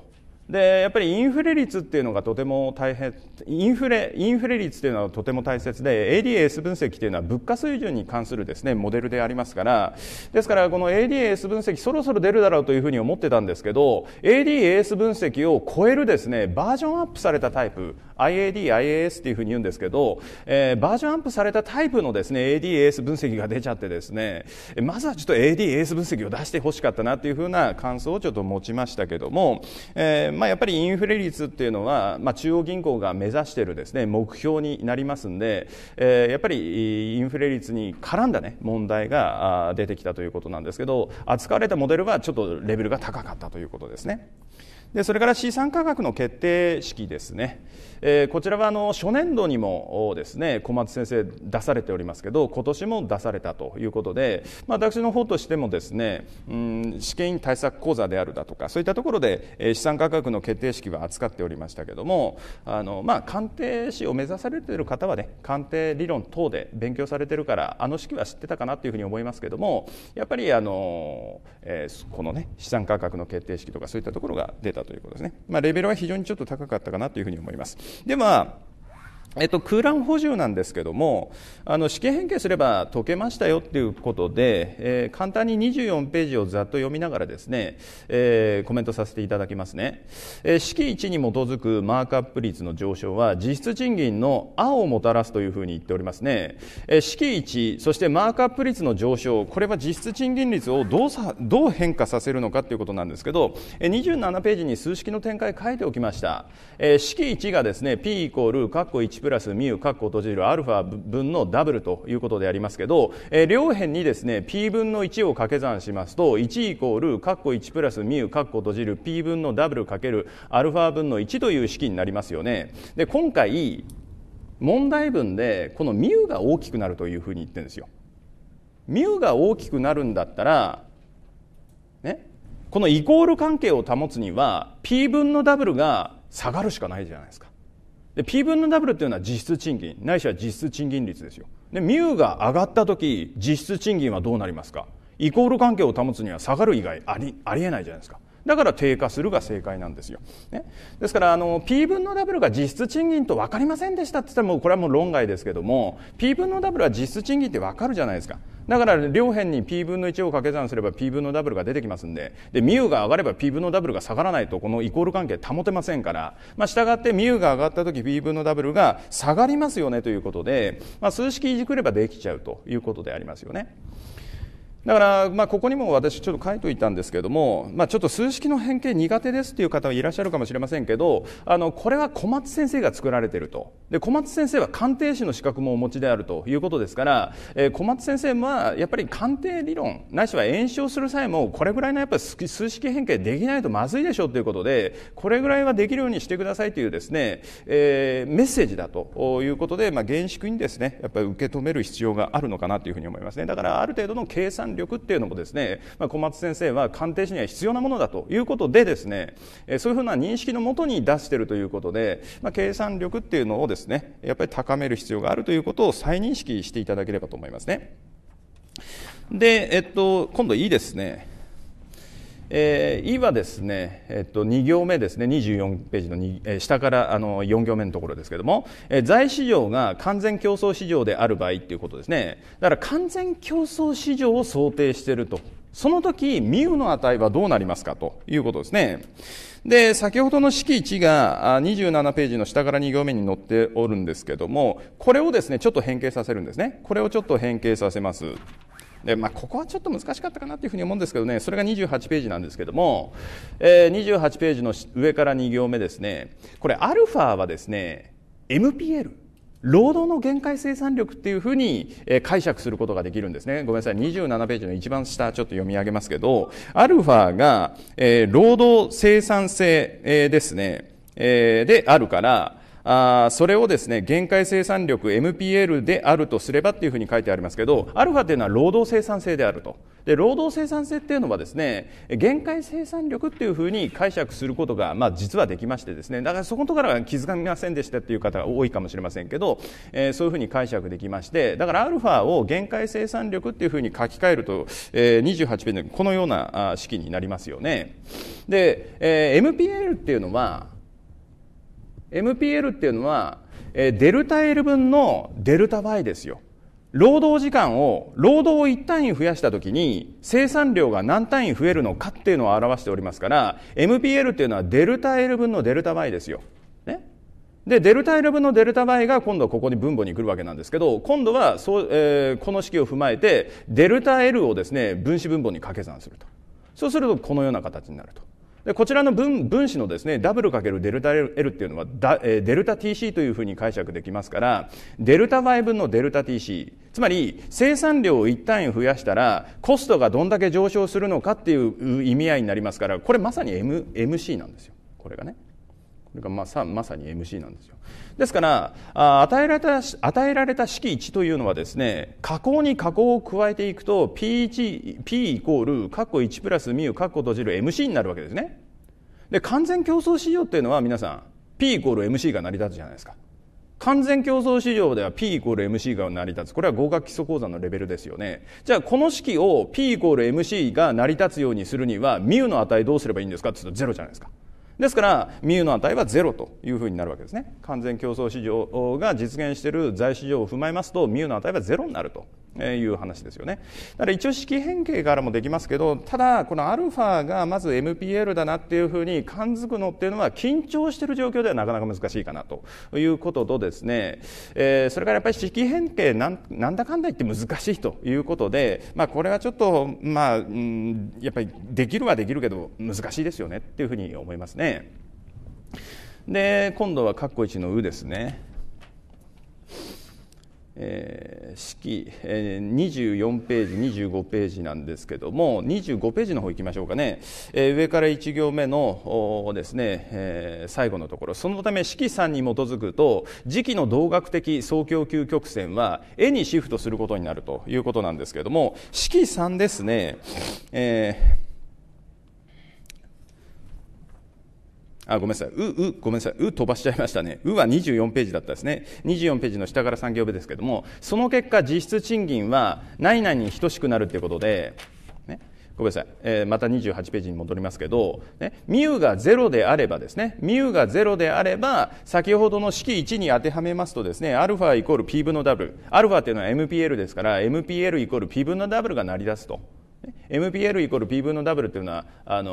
[SPEAKER 2] でやっぱりインフレ率っていうのがとても大変、インフレ率っていうのはとても大切で、 ADAS 分析っていうのは物価水準に関するですねモデルでありますから、ですからこの ADAS 分析そろそろ出るだろうというふうに思ってたんですけど、 ADAS 分析を超えるですねバージョンアップされたタイプ、 IAD、IAS っていうふうに言うんですけど、バージョンアップされたタイプのですね ADAS 分析が出ちゃってですね、まずはちょっと ADAS 分析を出してほしかったなというふうな感想をちょっと持ちましたけども、やっぱりインフレ率っていうのは、中央銀行が目指しているですね目標になりますんで、やっぱりインフレ率に絡んだね問題が出てきたということなんですけど、扱われたモデルはちょっとレベルが高かったということですね。でそれから資産価格の決定式ですね、こちらは初年度にもですね小松先生出されておりますけど、今年も出されたということで、私の方としてもですね、試験員対策講座であるだとかそういったところで資産価格の決定式は扱っておりましたけども、鑑定士を目指されている方はね鑑定理論等で勉強されているから式は知ってたかなというふうに思いますけども、やっぱりこのね資産価格の決定式とかそういったところが出たということですね。レベルは非常にちょっと高かったかなというふうに思います。で空欄補充なんですけども、式変形すれば解けましたよということで、簡単に24ページをざっと読みながらですね、コメントさせていただきますね。式1に基づくマークアップ率の上昇は実質賃金の「をもたらすというふうに言っておりますね。式1そしてマークアップ率の上昇、これは実質賃金率をどう変化させるのかということなんですけど、27ページに数式の展開書いておきました。式1がですね P イコール括弧1プラスミュ括弧閉じるアルファ分のダブルということでありますけど、両辺にですね P 分の1を掛け算しますと1イコール括弧1プラスミュ括弧閉じる P 分のダブルかけるアルファ分の1という式になりますよね。で今回問題文でこのミュが大きくなるというふうに言ってるんですよ。ミュが大きくなるんだったらね、このイコール関係を保つには P 分のダブルが下がるしかないじゃないですか。で P 分のダブルというのは実質賃金ないしは実質賃金率ですよ。でミュが上がった時実質賃金はどうなりますか。イコール関係を保つには下がる以外ありえないじゃないですか。だから低下するが正解なんですよ、ね、ですからP 分のダブルが実質賃金と分かりませんでしたって言ったらもうこれはもう論外ですけども、 P 分のダブルは実質賃金って分かるじゃないですか。だから両辺に P 分の1を掛け算すれば P 分のダブルが出てきますんで、ミュが上がれば P 分のダブルが下がらないとこのイコール関係保てませんから、従ってミュが上がった時 P 分のダブルが下がりますよねということで、数式いじくればできちゃうということでありますよね。だからここにも私ちょっと書いておいたんですけども、ちょっと数式の変形苦手ですっていう方はいらっしゃるかもしれませんけど、これは小松先生が作られていると。で小松先生は鑑定士の資格もお持ちであるということですから、小松先生はやっぱり鑑定理論ないしは演習する際もこれぐらいのやっぱり数式変形できないとまずいでしょうということで、これぐらいはできるようにしてくださいというですね、メッセージだということで、厳粛にですねやっぱり受け止める必要があるのかなというふうに思いますね。だからある程度の計算力っていうのもですね、小松先生は鑑定士には必要なものだということでですね、そういうふうな認識のもとに出しているということで、計算力っていうのをですねやっぱり高める必要があるということを再認識していただければと思いますね。で、今度いいですね。いはですね、2行目ですね、24ページの下から4行目のところですけれども、財市場が完全競争市場である場合ということですね。だから完全競争市場を想定していると、その時ミュの値はどうなりますかということですね。で先ほどの式1が27ページの下から2行目に載っておるんですけども、これをですねちょっと変形させるんですね。これをちょっと変形させます。でここはちょっと難しかったかなというふうに思うんですけどね、それが28ページなんですけども、28ページの上から2行目ですね、これアルファはですね MPL 労働の限界生産力っていうふうに解釈することができるんですね。ごめんなさい、27ページの一番下ちょっと読み上げますけど、アルファが労働生産性ですねであるから、 それをですね、限界生産力 MPL であるとすればっていうふうに書いてありますけど、アルファというのは労働生産性であると。で、労働生産性っていうのはですね、限界生産力っていうふうに解釈することが、実はできましてですね、だからそこのところは気づかみませんでしたっていう方が多いかもしれませんけど、そういうふうに解釈できまして、だからアルファを限界生産力っていうふうに書き換えると、28ページのこのような式になりますよね。で、MPL っていうのは、デルタ L 分のデルタ Y ですよ。労働を1単位増やしたときに生産量が何単位増えるのかっていうのを表しておりますから、 MPL っていうのはデルタ L 分のデルタ Y ですよ、ね、でデルタ L 分のデルタ Y が今度はここに分母に来るわけなんですけど、今度はこの式を踏まえてデルタ L をですね分子分母に掛け算すると。そうするとこのような形になると。でこちらの分子のですねダブル×デルタ L っていうのはデルタ TC というふうに解釈できますから、デルタ Y 分のデルタ TC、 つまり生産量を1単位増やしたらコストがどんだけ上昇するのかっていう意味合いになりますから、これまさに、MC なんですよ。これがね、これがまさに MC なんですよ。ですから与えられた式1というのはですね、加工に加工を加えていくと P イコール括弧1プラスミュ括弧閉じる MC になるわけですね。で完全競争市場っていうのは皆さん P イコール MC が成り立つじゃないですか。完全競争市場では P イコール MC が成り立つ。これは合格基礎講座のレベルですよね。じゃあこの式を P イコール MC が成り立つようにするには μ の値どうすればいいんですかって言うと0じゃないですか。ですからμの値は0というふうになるわけですね。完全競争市場が実現している財市場を踏まえますとμの値は0になるという話ですよね。だから一応式変形からもできますけど、ただこのアルファがまず MPL だなっていうふうに感づくのっていうのは緊張している状況ではなかなか難しいかなということとですね、それからやっぱり式変形なんだかんだ言って難しいということで、これはちょっとやっぱりできるはできるけど難しいですよねっていうふうに思いますね。で今度は括弧1のうですね。式、24ページ25ページなんですけども、25ページの方行きましょうかね。上から1行目のですね、最後のところ、そのため式3に基づくと時期の動学的総供給曲線は絵にシフトすることになるということなんですけれども、式3ですね、ごめんなさい。ごめんなさい。飛ばしちゃいましたね。は24ページだったですね。24ページの下から3行目ですけども、その結果実質賃金は何々に等しくなるということで、ね、ごめんなさい。また28ページに戻りますけど、ね、μが0であればですね、μが0であれば、先ほどの式1に当てはめますとですね、α イコール P 分の W。α っていうのは MPL ですから、MPL イコール P 分の W が成り立つと。MPL イコール P 分の W というのは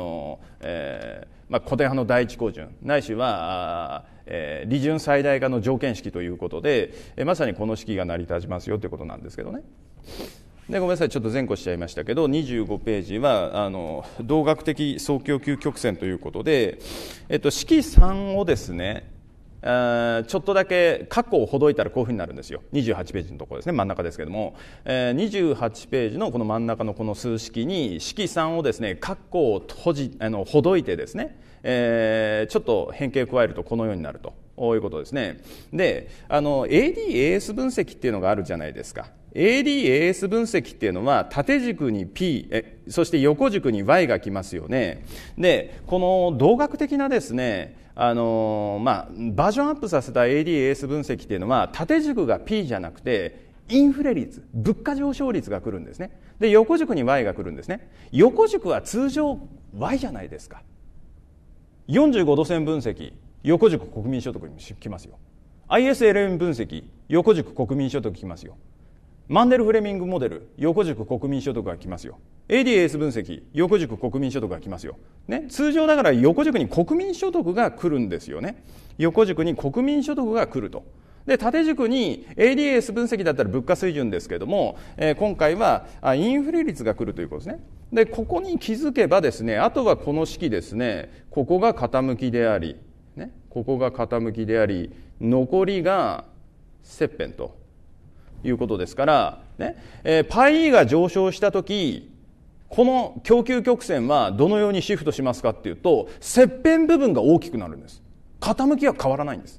[SPEAKER 2] 古典派の第一項順ないしは利潤最大化の条件式ということで、まさにこの式が成り立ちますよということなんですけどね。でごめんなさい、ちょっと前後しちゃいましたけど、25ページは動学的総供給曲線ということで、式3をですねちょっとだけ括弧をほどいたらこういうふうになるんですよ。28ページのところですね、真ん中ですけども、28ページのこの真ん中のこの数式に式3をですね括弧をほどいてですね、ちょっと変形を加えるとこのようになるということですね。でADAS 分析っていうのがあるじゃないですか。ADAS 分析っていうのは縦軸に P そして横軸に Y が来ますよね。でこの動学的なですねバージョンアップさせた ADAS 分析っていうのは縦軸が P じゃなくてインフレ率、物価上昇率が来るんですね。で横軸に Y が来るんですね。横軸は通常 Y じゃないですか。45度線分析、横軸国民所得に来ますよ。ISLM 分析、横軸国民所得来ますよ。マンデルフレミングモデル、横軸国民所得が来ますよ。ADAS 分析、横軸国民所得が来ますよ。ね、通常だから横軸に国民所得が来るんですよね。横軸に国民所得が来ると。で、縦軸に ADAS 分析だったら物価水準ですけれども、今回はインフレ率が来るということですね。で、ここに気づけばですね、あとはこの式ですね、ここが傾きであり、ね、ここが傾きであり、残りが切片ということですから、ね、パイ E が上昇したとき、この供給曲線はどのようにシフトしますかっていうと、切片部分が大きくなるんです。傾きは変わらないんです。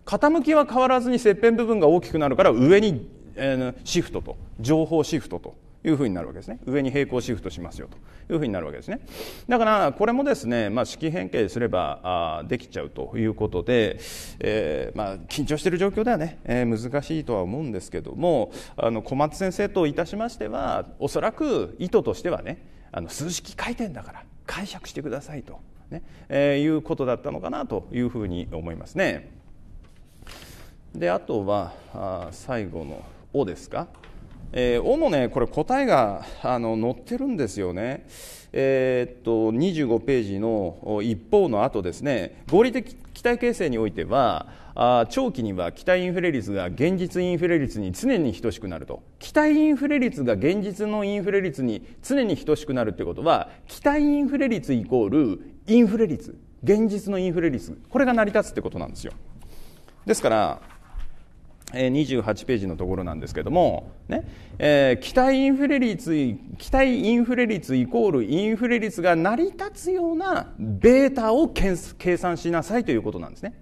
[SPEAKER 2] 傾きは変わらずに切片部分が大きくなるから上に、シフトと上方シフトというふうになるわけですね。上に平行シフトしますよというふうになるわけですね。だからこれもですね、式変形すればできちゃうということで、緊張している状況ではね、難しいとは思うんですけども、小松先生といたしましてはおそらく意図としてはね、数式回転だから解釈してくださいと、いうことだったのかなというふうに思いますね。であとは最後の「お」ですか。おもね、これ答えが載ってるんですよね。25ページの一方の後ですね、合理的気体形成においては長期には気体インフレ率が現実インフレ率に常に等しくなると。気体インフレ率が現実のインフレ率に常に等しくなるということは、気体インフレ率イコールインフレ率、現実のインフレ率、これが成り立つってことなんですよ。ですから28ページのところなんですけども、気体インフレ率イコールインフレ率が成り立つようなベータを計算しなさいということなんですね。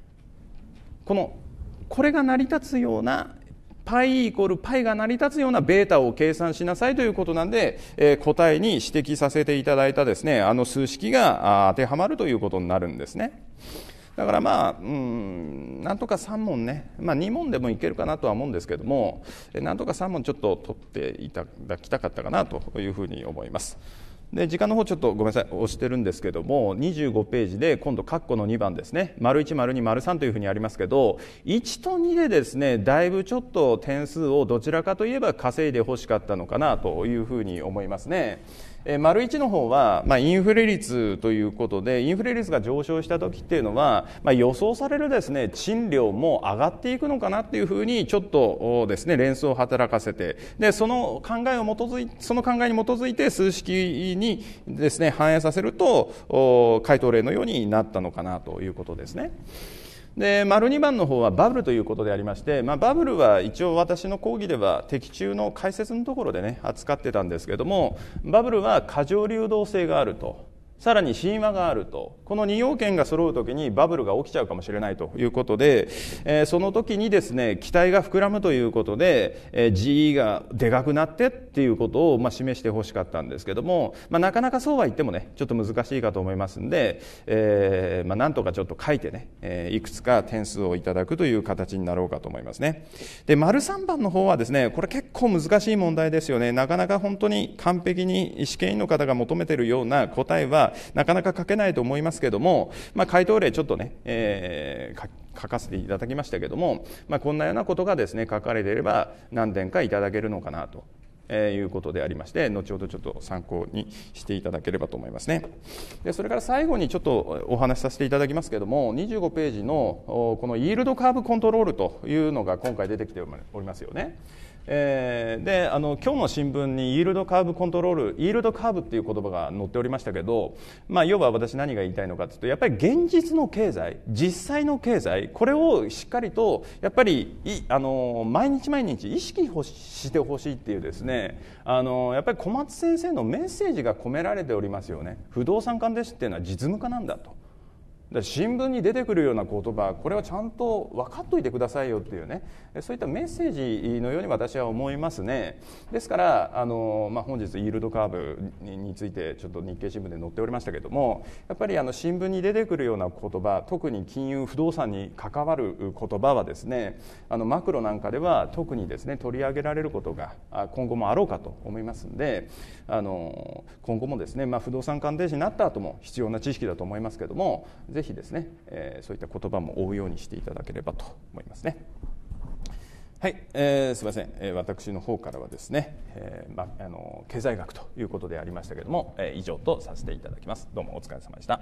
[SPEAKER 2] これが成り立つようなパイイコールパイが成り立つようなベータを計算しなさいということなんで、答えに指摘させていただいたですね、数式が当てはまるということになるんですね。だからなんとか3問ね、2問でもいけるかなとは思うんですけども、なんとか3問ちょっと取っていただきたかったかなというふうに思います。で時間の方ちょっとごめんなさい押してるんですけども、25ページで今度括弧の2番ですね、①、②、③というふうにありますけど、1と2でですね、だいぶちょっと点数をどちらかといえば稼いでほしかったのかなというふうに思いますね。①の方は、インフレ率ということで、インフレ率が上昇した時っていうのは、予想されるですね賃料も上がっていくのかなっていうふうにちょっとですね連想を働かせて、でその考えに基づいて数式にですね反映させると回答例のようになったのかなということですね。で②番の方はバブルということでありまして、バブルは一応私の講義では的中の解説のところでね扱ってたんですけども、バブルは過剰流動性があると、さらに神話があると、この2要件が揃うときにバブルが起きちゃうかもしれないということで、その時にですね期待が膨らむということで、GE がでかくなってっていうことを示してほしかったんですけども、なかなかそうは言ってもねちょっと難しいかと思いますんで、なんとかちょっと書いてね、いくつか点数をいただくという形になろうかと思いますね。で③番の方はですね、これ結構難しい問題ですよね。なかなか本当に完璧に試験員の方が求めているような答えはなかなか書けないと思いますけども、回答例ちょっとね、書かせていただきましたけども、こんなようなことがですね書かれていれば何点かいただけるのかなということでありまして、後ほどちょっと参考にしていただければと思いますね。でそれから最後にちょっとお話しさせていただきますけども、25ページのこのイールドカーブコントロールというのが今回出てきておりますよね。で今日の新聞にイールドカーブコントロール、イールドカーブっていう言葉が載っておりましたけど、要は私何が言いたいのかというと、やっぱり現実の経済、実際の経済、これをしっかりとやっぱり毎日毎日意識してほしいっていうですね、やっぱり小松先生のメッセージが込められておりますよね。不動産鑑定士っていうのは実務家なんだと。新聞に出てくるような言葉、これはちゃんと分かっといてくださいよっていうね、そういったメッセージのように私は思いますね。ですから本日イールドカーブについてちょっと日経新聞で載っておりましたけども、やっぱり新聞に出てくるような言葉、特に金融不動産に関わる言葉はですね、マクロなんかでは特にですね取り上げられることが今後もあろうかと思いますので、今後もですね、不動産鑑定士になった後も必要な知識だと思いますけども、ぜひですね、そういった言葉も追うようにしていただければと思いますね。はい、すみません、私の方からはですね、経済学ということでありましたけれども、以上とさせていただきます。どうもお疲れ様でした。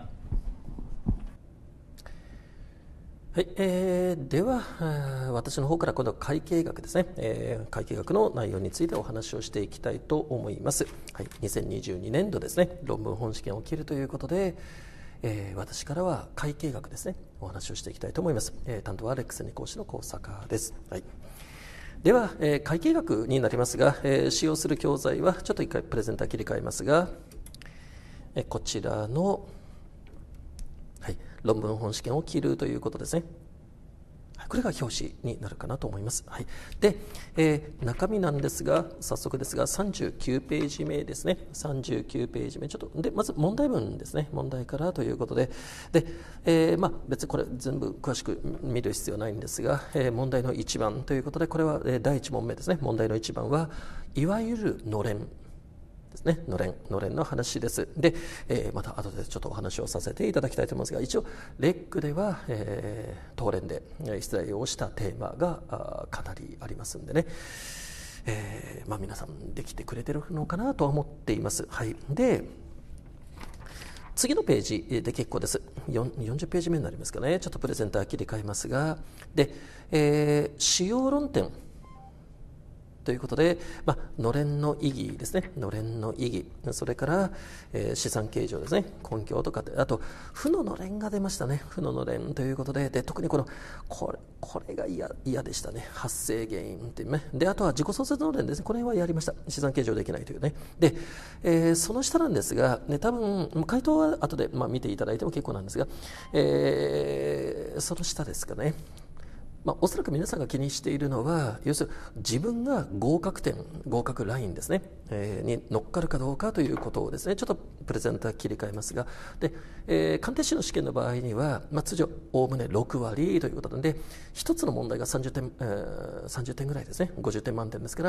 [SPEAKER 3] はい、では私の方から今度は会計学ですね、会計学の内容についてお話をしていきたいと思います。はい、2022年度ですね、論文本試験を切るということで、私からは会計学ですね、お話をしていきたいと思います。担当はレックス2講師の高坂です。はい、では、会計学になりますが、使用する教材はちょっと一回プレゼンター切り替えますが、こちらの、論文本試験を切るということですね。 これが表紙になるかなと思います。はい、で、中身なんですが、早速ですが39ページ目ですね。39ページ目、ちょっとでまず問題文ですね。問題からということで、別にこれ全部詳しく見る必要はないんですが、問題の1番ということで、これは第1問目ですね。問題の1番はいわゆるのれんですね。のれんの話です。で、また後でちょっとお話をさせていただきたいと思いますが、一応レックでは、当連で出題をしたテーマがかなりありますんでね、皆さんできてくれてるのかなとは思っています。はい、で次のページで結構です。40ページ目になりますかね。ちょっとプレゼンター切り替えますが、で、主要論点ということで、のれんの意義ですね。のれんの意義、それから、資産形状ですね。根拠とか、あと負ののれんが出ましたね。負ののれんということで、特にこれが嫌でしたね。発生原因っていうね。で、あとは自己創設のれんですね。これはやりました。資産形状できないというね。で、その下なんですが、多分回答は後で見ていただいても結構なんですが、その下ですかね。おそらく皆さんが気にしているのは、要するに自分が合格ラインですね、に乗っかるかどうかということをですね、ちょっとプレゼンター切り替えますが、で、鑑定士の試験の場合には、通常おおむね6割ということなので、一つの問題が30点ぐらいですね。50点満点ですから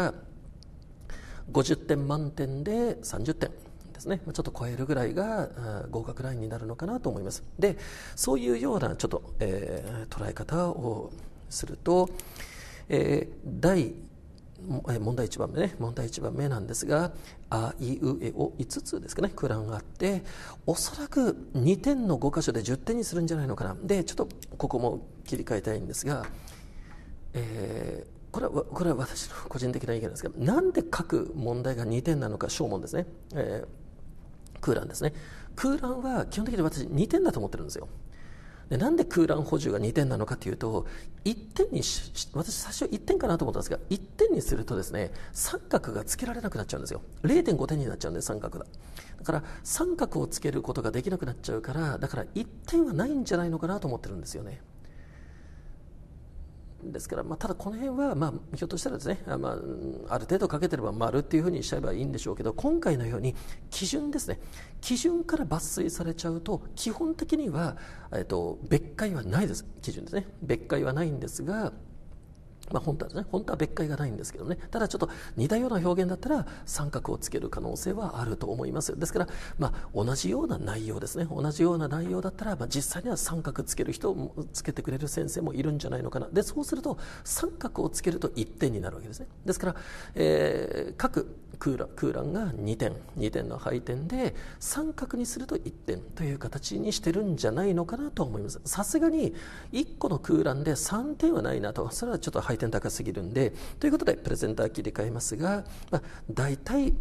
[SPEAKER 3] 、50点満点で30点ですね、ちょっと超えるぐらいが合格ラインになるのかなと思います。で、そういうようなちょっと、捉え方をすると、問題1番目ね。問題1番目なんですが、あいうえお5つですかね、空欄があって、おそらく2点の5箇所で10点にするんじゃないのかな。で、ちょっとここも切り替えたいんですが、これは私の個人的な意見ですが、なんで各問題が2点なのか、小問ですね、空欄ですね。空欄は基本的に私2点だと思ってるんですよ。で、なんで空欄補充が2点なのかというと、1点に私最初1点かなと思ったんですが、1点にするとですね、三角がつけられなくなっちゃうんですよ。0.5 点になっちゃうんで、三角だから三角をつけることができなくなっちゃうから、だから1点はないんじゃないのかなと思ってるんですよね。ですから、ただこの辺は、ひょっとしたらですね、ある程度かけてれば丸っていうふうにしちゃえばいいんでしょうけど、今回のように基準ですね、基準から抜粋されちゃうと、基本的には、別解はないです。基準ですね、別解はないんですが、本当は別解がないんですけどね。ただちょっと似たような表現だったら三角をつける可能性はあると思います。ですから、同じような内容ですね。同じような内容だったら、実際には三角つける人もつけてくれる先生もいるんじゃないのかな。で、そうすると三角をつけると1点になるわけですね。ですから、各空欄が2点の配点で、三角にすると1点という形にしてるんじゃないのかなと思います。さすがに1個の空欄で3点はないなと。それはちょっと配点高すぎるんで、ということでプレゼンター切り替えますが、大体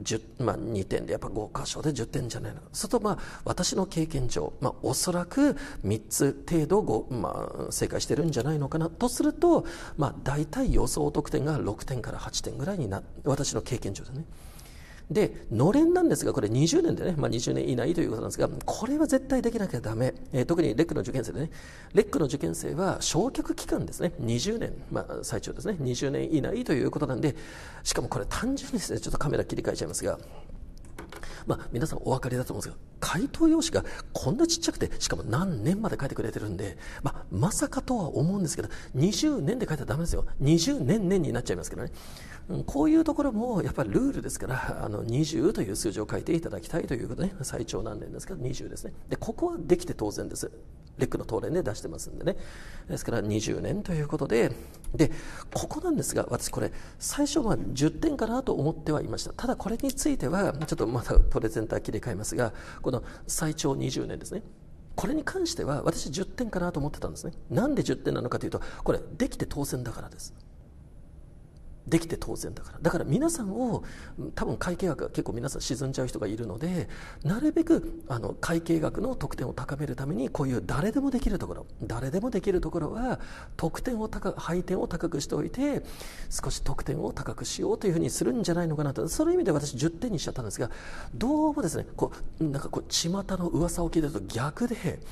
[SPEAKER 3] 2点でやっぱ5箇所で10点じゃないのか。そうすると私の経験上、おそらく3つ程度正解してるんじゃないのかなとすると、大体予想得点が6点から8点ぐらいに私の経験上ですね。で、のれんなんですが、これ20年でね、20年以内ということなんですが、これは絶対できなきゃダメ。特にレックの受験生でね、レックの受験生は償却期間ですね、20年、最長ですね、20年以内ということなんで、しかもこれ単純にですね、ちょっとカメラ切り替えちゃいますが、皆さんお分かりだと思うんですが、回答用紙がこんなちっちゃくて、しかも何年まで書いてくれてるんで、まさかとは思うんですけど、20年で書いたらダメですよ。20年になっちゃいますけどね。こういうところもやっぱりルールですから、20という数字を書いていただきたいということで、最長何年ですか、20ですね。で、ここはできて当然です。レックの当連で出してますんでね。ですから20年ということで、ここなんですが、私これ最初は10点かなと思ってはいました。ただこれについてはちょっとまたプレゼンター切り替えますが、この最長20年ですね、これに関しては私10点かなと思ってたんですね。なんで10点なのかというと、これできて当然だからです。できて当然だから。だから皆さんを、多分会計学が結構皆さん沈んじゃう人がいるので、なるべく会計学の得点を高めるために、こういう誰でもできるところは配点を高くしておいて、少し得点を高くしようというふうにするんじゃないのかなと。その意味で私10点にしちゃったんですが、どうもですね、巷の噂を聞いてると逆で、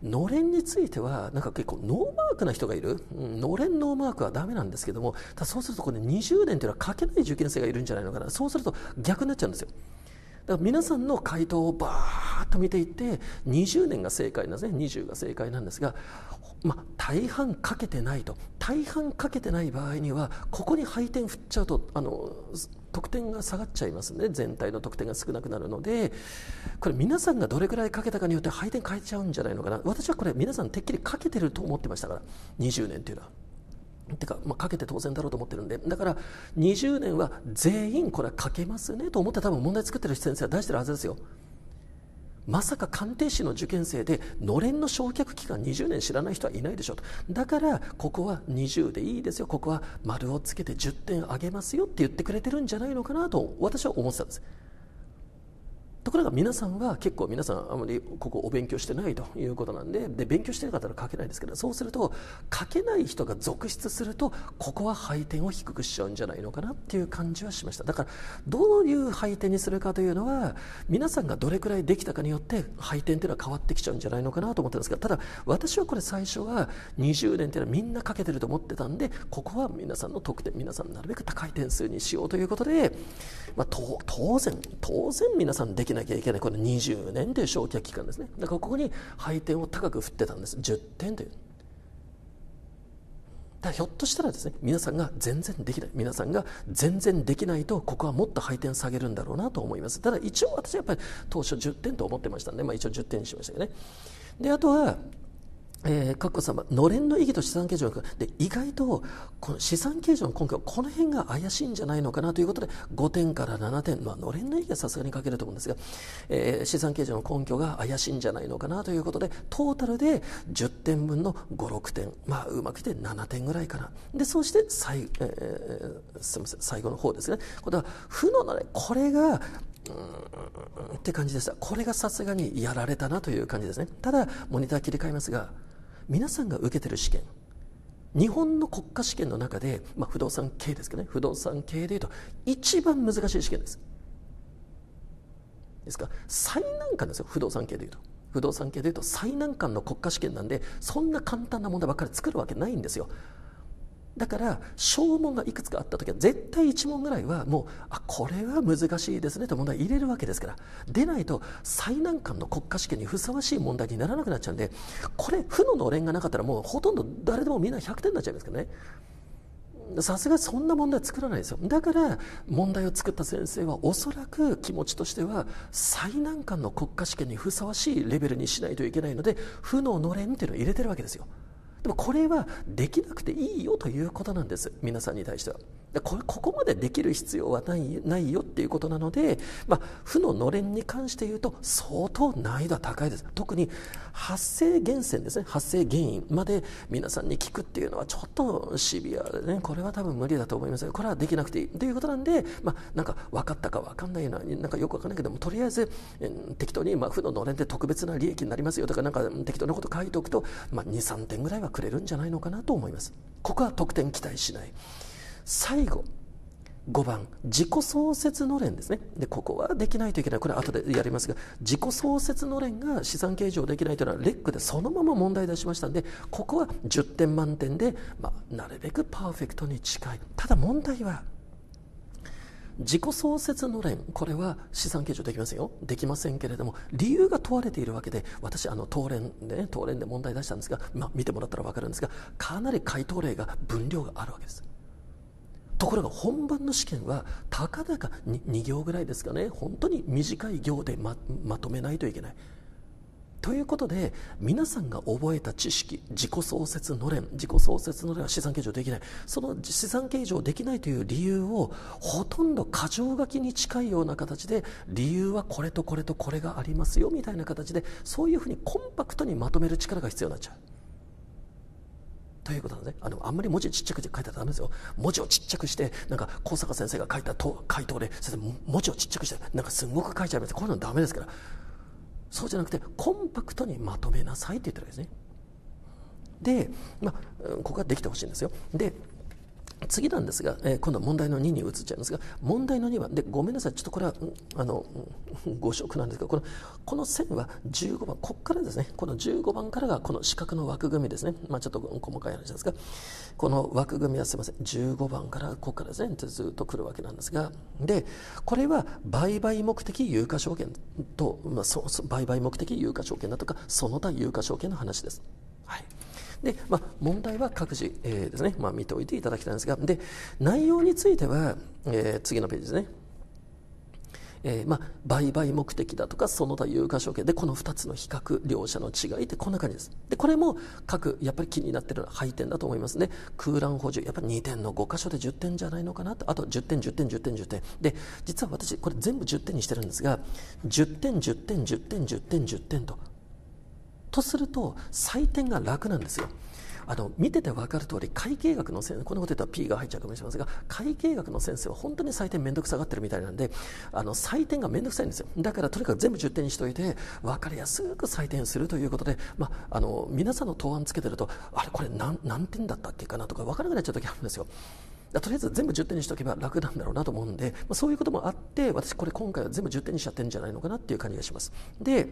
[SPEAKER 3] のれんについてはなんか結構ノーマークな人がいる、のれんノーマークはダメなんですけども、ただそうするとこれ20年というのは書けない受験生がいるんじゃないのかな。そうすると逆になっちゃうんですよ。だから皆さんの回答をバーッと見ていって20年が正解なんですね。20が正解なんですが、大半かけてないと。大半かけてない場合にはここに配点振っちゃうと得点が下がっちゃいますね。全体の得点が少なくなるので、これ皆さんがどれくらいかけたかによって配点変えちゃうんじゃないのかな。私はこれ皆さんてっきりかけてると思ってましたから、20年というのは。てかかけて当然だろうと思ってるんで、だから20年は全員これはかけますねと思って多分問題作ってる先生は出してるはずですよ。まさか鑑定士の受験生でのれんの焼却期間20年知らない人はいないでしょうと。だからここは20でいいですよ、ここは丸をつけて10点あげますよって言ってくれてるんじゃないのかなと私は思ってたんです。ところが皆さんは結構皆さんあまりここお勉強してないということなんで、勉強してなかったら書けないですけど、そうすると書けない人が続出するとここは配点を低くしちゃうんじゃないのかなっていう感じはしました。だからどういう配点にするかというのは皆さんがどれくらいできたかによって配点というのは変わってきちゃうんじゃないのかなと思ってるんですが、ただ私はこれ最初は20年というのはみんな書けてると思ってたんで、ここは皆さんの得点、皆さんなるべく高い点数にしようということで、当然皆さんできなきゃいけないこれ20年という焼却期間ですね。だからここに配点を高く振ってたんです。10点という。だからひょっとしたらですね、皆さんが全然できない、皆さんが全然できないとここはもっと配点下げるんだろうなと思います。ただ一応私はやっぱり当初10点と思ってましたんで、一応10点にしましたけどね。であとはかっこ様、のれんの意義と資産形状で意外とこの資産形状の根拠、この辺が怪しいんじゃないのかなということで5点から7点、のれんの意義はさすがに書けると思うんですが、資産形状の根拠が怪しいんじゃないのかなということでトータルで10点分の5、6点、うまくて7点ぐらいかな。でそうしてすみません、最後の方ですね。これは負ののれん、これがって感じでした。これがさすがにやられたなという感じですね。ただモニター切り替えますが、皆さんが受けてる試験、日本の国家試験の中で、不動産系ですけどね、不動産系でいうと一番難しい試験です。ですから最難関ですよ。不動産系でいうと最難関の国家試験なんで、そんな簡単な問題ばっかり作るわけないんですよ。だから小問がいくつかあった時は絶対1問ぐらいはもうこれは難しいですねと問題入れるわけですから、でないと最難関の国家試験にふさわしい問題にならなくなっちゃうんで、これ負ののれんがなかったらもうほとんど誰でもみんな100点になっちゃいますからね。さすがにそんな問題作らないですよ。だから問題を作った先生はおそらく気持ちとしては最難関の国家試験にふさわしいレベルにしないといけないので、負ののれんっていうのを入れてるわけですよ。でもこれはできなくていいよということなんです。皆さんに対してはここまでできる必要はないよっていうことなので、負ののれんに関して言うと相当難易度は高いです。特に発生源泉ですね、発生原因まで皆さんに聞くっていうのはちょっとシビアでね、これは多分無理だと思いますが、これはできなくていいということなんで、なんか分かったか分かんないような、なんかよく分かんないけども、とりあえず適当に負ののれんで特別な利益になりますよとか、なんか適当なこと書いておくと、2、3点ぐらいはくれるんじゃないのかなと思います。ここは得点期待しない。最後5番、自己創設のれんですね。でここはできないといけない。これは後でやりますが、自己創設のれんが資産計上できないというのはレックでそのまま問題出しましたんで、ここは10点満点で、なるべくパーフェクトに近い。ただ問題は自己創設のれん、これは資産計上できませんよ。できませんけれども理由が問われているわけで、私東連で問題出したんですが、見てもらったら分かるんですが、かなり回答例が分量があるわけです。ところが本番の試験はたかだか 2行ぐらいですかね、本当に短い行で まとめないといけないということで、皆さんが覚えた知識、自己創設のれんは資産計上できない、その資産計上できないという理由をほとんど箇条書きに近いような形で、理由はこれとこれとこれがありますよみたいな形で、そういうふうにコンパクトにまとめる力が必要になっちゃうということなんですね。あんまり文字ちっちゃく書いたらダメですよ。文字をちっちゃくして、なんか高坂先生が書いた回答で先生文字をちっちゃくしてなんかすごく書いちゃいます。こういうのダメですから。そうじゃなくてコンパクトにまとめなさいって言ってるわけですね。で、ここができてほしいんですよ。で次なんですが、今度は問題の2に移っちゃいますが、問題の2はで、ごめんなさい、ちょっとこれは誤植なんですが、この線は15番、ここからですね、この15番からがこの四角の枠組みですね。ちょっと細かい話ですが、この枠組みはすみません、15番からここからですね、ずっと来るわけなんですが、でこれは売買目的有価証券と、売買目的有価証券だとかその他有価証券の話です。はい。で問題は各自、ですね、見ておいていただきたいんですが、で内容については、次のページですね。売買目的だとかその他有価証券でこの2つの比較両者の違いってこんな感じです。でこれも各やっぱり気になっているのは配点だと思いますね。空欄補充やっぱり2点の5箇所で10点じゃないのかなと、あと10点10点10点10点で、実は私これ全部10点にしてるんですが、10点10点10点10点10点とすると採点が楽なんですよ。見てて分かる通り会計学の先生、こんなこと言ったら P が入っちゃうかもしれませんが、会計学の先生は本当に採点めんどくさがってるみたいなんで、採点がめんどくさいんですよ。だからとにかく全部10点にしておいて分かりやすく採点するということで、皆さんの答案つけてるとあれこれ 何点だったっけかなとか分からなくなっちゃう時あるんですよ。とりあえず全部10点にしておけば楽なんだろうなと思うんで、そういうこともあって私これ今回は全部10点にしちゃってるんじゃないのかなっていう感じがします。で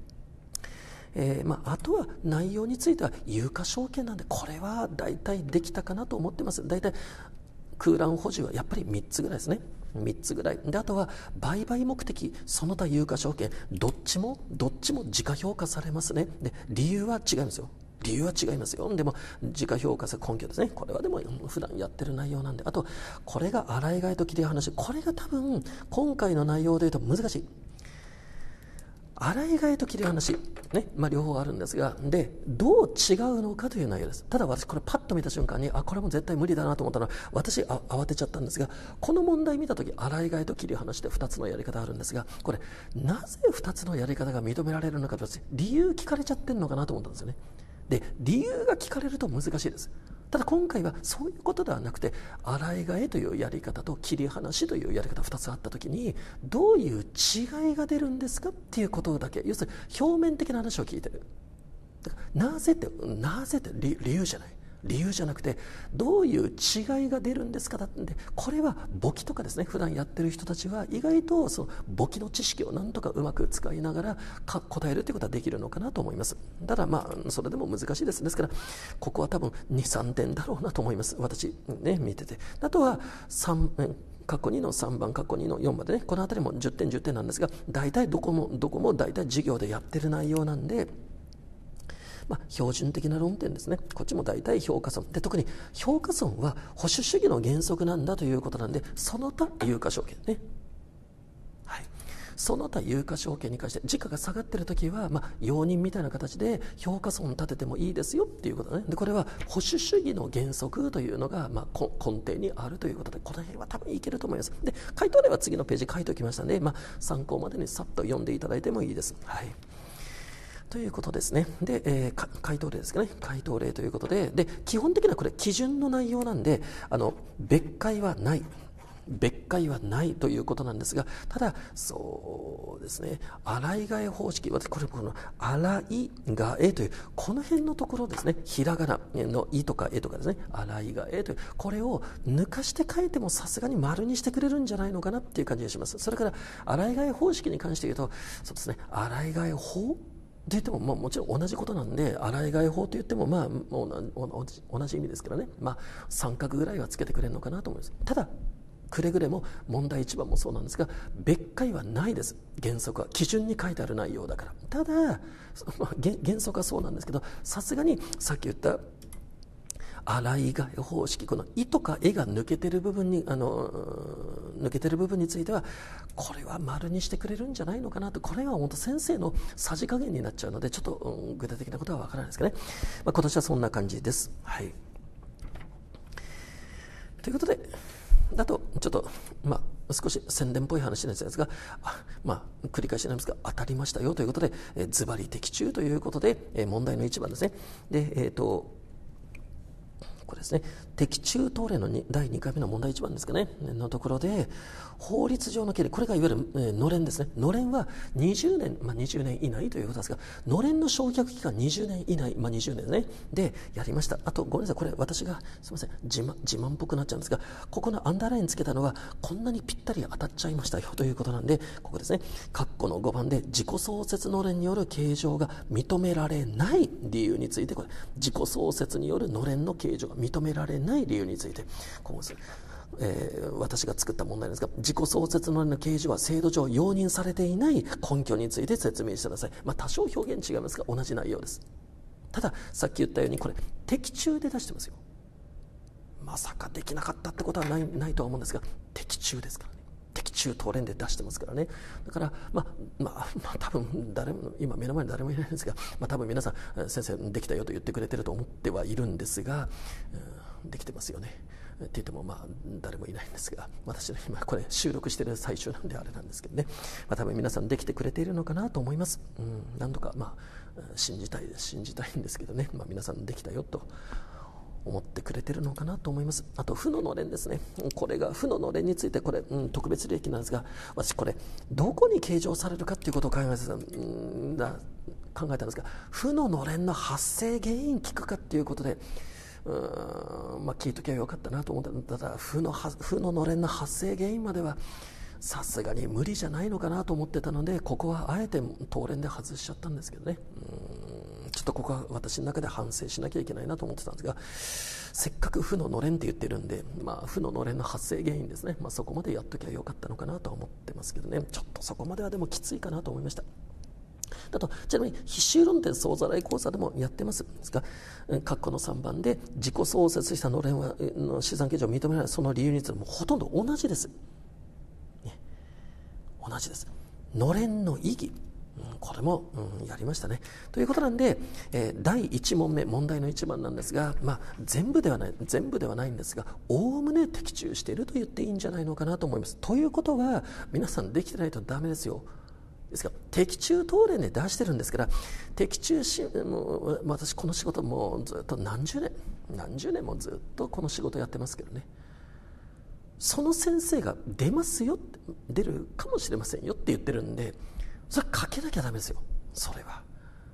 [SPEAKER 3] あとは内容については有価証券なんでこれは大体できたかなと思ってます。大体空欄補充はやっぱり3つぐらいですね。3つぐらいで、あとは売買目的その他有価証券どっちも自家評価されますね。で理由は違いますよ。理由は違いますよ。でも自家評価する根拠ですね。これはでも普段やってる内容なんで、あとこれが洗い替えと切り離し、これが多分今回の内容でいうと難しい。洗い替えと切り離し、ね両方あるんですが、でどう違うのかという内容です。ただ私これパッと見た瞬間にこれも絶対無理だなと思ったのは私慌てちゃったんですが、この問題見た時洗い替えと切り離しで2つのやり方あるんですが、これなぜ2つのやり方が認められるのかと理由聞かれちゃってるのかなと思ったんですよね。で理由が聞かれると難しいです。ただ今回はそういうことではなくて、洗い替えというやり方と切り離しというやり方2つあった時にどういう違いが出るんですかっていうことだけ、要するに表面的な話を聞いてる。だからなぜって理由じゃない、理由じゃなくてどういう違いが出るんですか。だってこれは簿記とかですね、普段やってる人たちは意外とその簿記の知識をなんとかうまく使いながら答えるということはできるのかなと思います。ただそれでも難しいです。ですからここは多分 2,3 点だろうなと思います。私ね見てて。あとは括弧2の3番括弧2の4までね、この辺りも10点10点なんですが、大体どこも大体授業でやってる内容なんで、標準的な論点ですね。こっちも大体評価損で、特に評価損は保守主義の原則なんだということなんで、その他有価証券ね、はい、その他有価証券に関して時価が下がっているときは、容認みたいな形で評価損立ててもいいですよっていうことね。でこれは保守主義の原則というのが、根底にあるということで、この辺は多分いけると思います。で回答例は次のページ書いておきましたので、参考までにさっと読んでいただいてもいいです。はい、ということですね。で、回答例ですかね。回答例ということで、基本的なこれ基準の内容なんで、別解はないということなんですが、ただそうですね、洗い替え方式、私この洗い替えというこの辺のところですね、ひらがなのいとかえとかですね、洗い替えというこれを抜かして書いてもさすがに丸にしてくれるんじゃないのかなっていう感じがします。それから洗い替え方式に関して言うと、そうですね、洗い替え法と言ってももちろん同じことなんで、洗い替え法と言っても同じ意味ですからね、三角ぐらいはつけてくれるのかなと思います。ただくれぐれも問題1番もそうなんですが、別解はないです。原則は基準に書いてある内容だから。ただ、原則はそうなんですけど、さすがにさっき言った洗い替え方式、この「い」とか「え」が抜けてる部分についてはこれは丸にしてくれるんじゃないのかなと。これは本当先生のさじ加減になっちゃうので、ちょっと、具体的なことはわからないですけどね、今年はそんな感じです。はい、ということで、だとちょっと少し宣伝っぽい話なんですが、繰り返しになりますが当たりましたよということで、ズバリ的中ということで、問題の1番ですね。でこれですね、適中答練の第2回目の問題1番ですかねのところで、法律上の権利、これがいわゆる、のれんですね。のれんは20年、20年以内ということですが、のれんの償却期間20年以内、20年ねでやりました。あとごめんなさい、これ私がすみません自慢っぽくなっちゃうんですが、ここのアンダーラインつけたのはこんなにぴったり当たっちゃいましたよということなんで、ここですね、括弧の5番で自己創設のれんによる計上が認められない理由について、これ自己創設によるのれんの計上が認められない理由について、ここですね、私が作った問題ですが、自己創設のれんの計上は制度上容認されていない根拠について説明してください。多少表現違いますが同じ内容です。たださっき言ったようにこれ適中で出してますよ。まさかできなかったってことはないとは思うんですが、適中ですからね。適中答練で出してますからね。だから多分誰も今目の前に誰もいないんですが、多分皆さん先生できたよと言ってくれてると思ってはいるんですが、できてますよねって言っても誰もいないんですが、私の今これ収録している最中なんであれなんですけどね、多分皆さんできてくれているのかなと思います。何度か信じたいんですけどね、皆さんできたよと思ってくれてるのかなと思います。あと負ののれんですね。これが負ののれんについてこれ、特別利益なんですが、私これどこに計上されるかっていうことを考えたんですが、負ののれんの発生原因聞くかっていうことで聞いときゃよかったなと思ったただ負ののれんの発生原因まではさすがに無理じゃないのかなと思ってたので、ここはあえて答練で外しちゃったんですけどね。ちょっとここは私の中で反省しなきゃいけないなと思ってたんですが、せっかく負ののれんって言ってるんで、負ののれんの発生原因ですね、そこまでやっときゃよかったのかなとは思ってますけどね。ちょっとそこまではでもきついかなと思いました。あとちなみに必修論点総ざらい講座でもやってますですが、括弧の3番で自己創設したのれんはの資産計上を認められない、その理由についてもほとんど同じです、同じです。のれんの意義、これも、やりましたねということなんで、第1問目問題の1番なんですが、全部ではないんですが、おおむね的中していると言っていいんじゃないのかなと思います。ということは皆さんできてないとダメですよ。ですから適中答練で出してるんですから、適中もう私この仕事もうずっと何十年もずっとこの仕事やってますけどね、その先生が出ますよって、出るかもしれませんよって言ってるんで、それ書けなきゃダメですよ。それは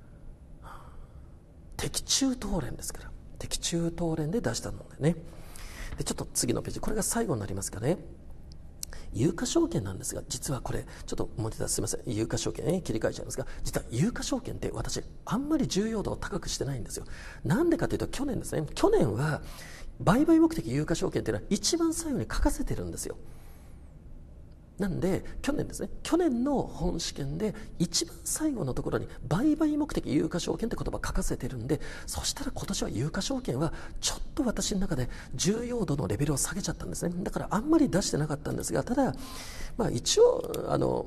[SPEAKER 3] 適中答練ですから、適中答練で出したのでね。でちょっと次のページ、これが最後になりますかね。有価証券なんですが、実はこれちょっとモニターすみません、有価証券、切り替えちゃいますが、実は有価証券って私あんまり重要度を高くしてないんですよ。なんでかというと、去年ですね、去年は売買目的有価証券っていうのは一番最後に書かせてるんですよ。なんで去年ですね、去年の本試験で一番最後のところに売買目的有価証券って言葉書かせてるんで、そしたら今年は有価証券はちょっと私の中で重要度のレベルを下げちゃったんですね。だからあんまり出してなかったんですが、ただ一応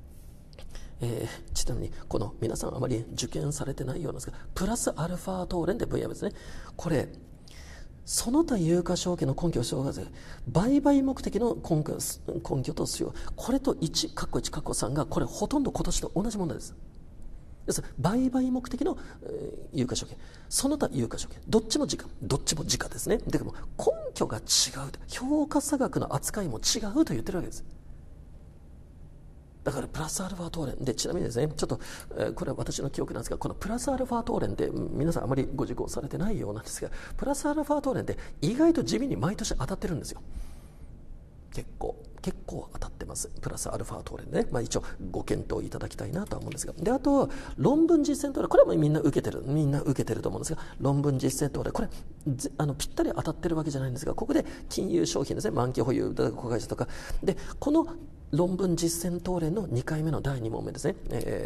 [SPEAKER 3] ちなみにこの皆さんあまり受験されてないようなんですが、プラスアルファ答練で分野ですね。これその他有価証券の根拠を証明する売買目的の根拠とする、これと1括弧1括弧3がこれほとんど今年と同じ問題です。です売買目的の有価証券、その他有価証券、どっちも時価ですね。でも根拠が違う、評価差額の扱いも違うと言ってるわけです。だからプラスアルファ答練で、ちなみにですね、ちょっとこれは私の記憶なんですが、このプラスアルファ答練って皆さんあまりご受講されてないようなんですが、プラスアルファ答練って意外と地味に毎年当たってるんですよ。結構当たってます、プラスアルファ答練ね。一応ご検討いただきたいなとは思うんですが、であと論文実践答練、これはもうみんな受けてると思うんですが、論文実践答練、これぴったり当たってるわけじゃないんですが、ここで金融商品ですね、満期保有子会社とかで、この論文実践答練の2回目の第2問目ですね。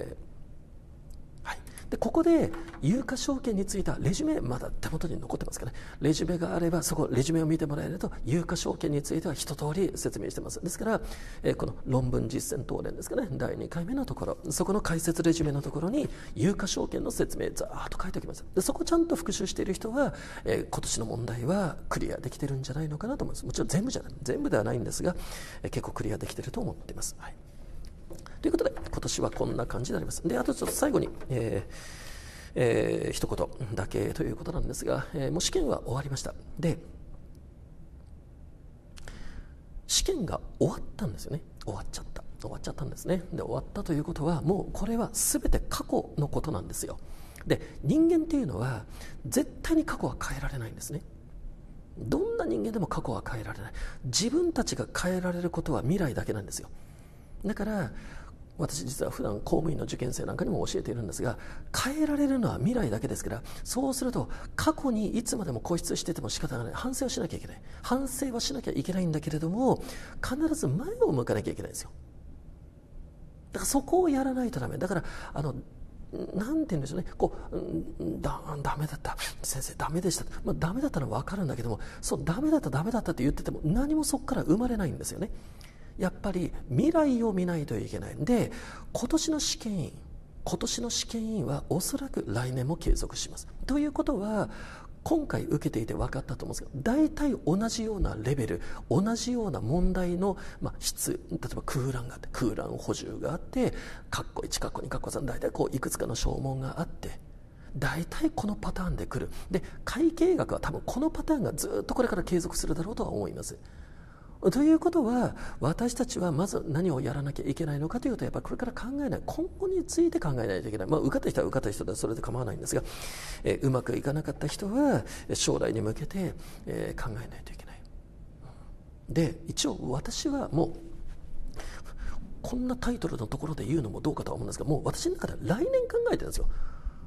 [SPEAKER 3] でここで有価証券についてはレジュメまだ手元に残ってますからね、レジュメがあればそこレジュメを見てもらえると有価証券については一通り説明してます。ですから、この論文実践答練ですかね、第2回目のところ、そこの解説レジュメのところに有価証券の説明ざーっと書いておきます。でそこちゃんと復習している人は、今年の問題はクリアできてるんじゃないのかなと思います。もちろん全部ではないんですが、結構クリアできてると思っています。ということで今年はこんな感じになります。であとちょっと最後に、 一言だけということなんですが、もう試験は終わりました。で、試験が終わったんですよね。終わっちゃったんですね。で、終わったということは、もうこれは全て過去のことなんですよ。で、人間っていうのは絶対に過去は変えられないんですね。どんな人間でも過去は変えられない。自分たちが変えられることは未来だけなんですよ。だから私実は普段公務員の受験生なんかにも教えているんですが、変えられるのは未来だけですから、そうすると過去にいつまでも固執してても仕方がない。反省をしなきゃいけない。反省はしなきゃいけないんだけれども、必ず前を向かなきゃいけないんですよ。だからそこをやらないとダメ。だからなんて言うんでしょうね、ダメだった、先生ダメでした、ダメだったのは分かるんだけども、そうダメだったって言ってても何もそこから生まれないんですよね。やっぱり未来を見ないといけないんで、今年の試験員はおそらく来年も継続します。ということは、今回受けていて分かったと思うんですが、大体同じようなレベル、同じような問題の、質、例えば空欄があって、空欄補充があって、カッコ1、カッコ2、カッコ3、大体いくつかの小問があって、大体このパターンで来る。で、会計学は多分このパターンがずっとこれから継続するだろうとは思います。ということは、私たちはまず何をやらなきゃいけないのかというと、やっぱりこれから考えない、今後について考えないといけない。受かった人は受かった人でそれで構わないんですが、うまくいかなかった人は将来に向けて、考えないといけない。で、一応私はもうこんなタイトルのところで言うのもどうかとは思うんですが、もう私の中では来年考えてるんですよ。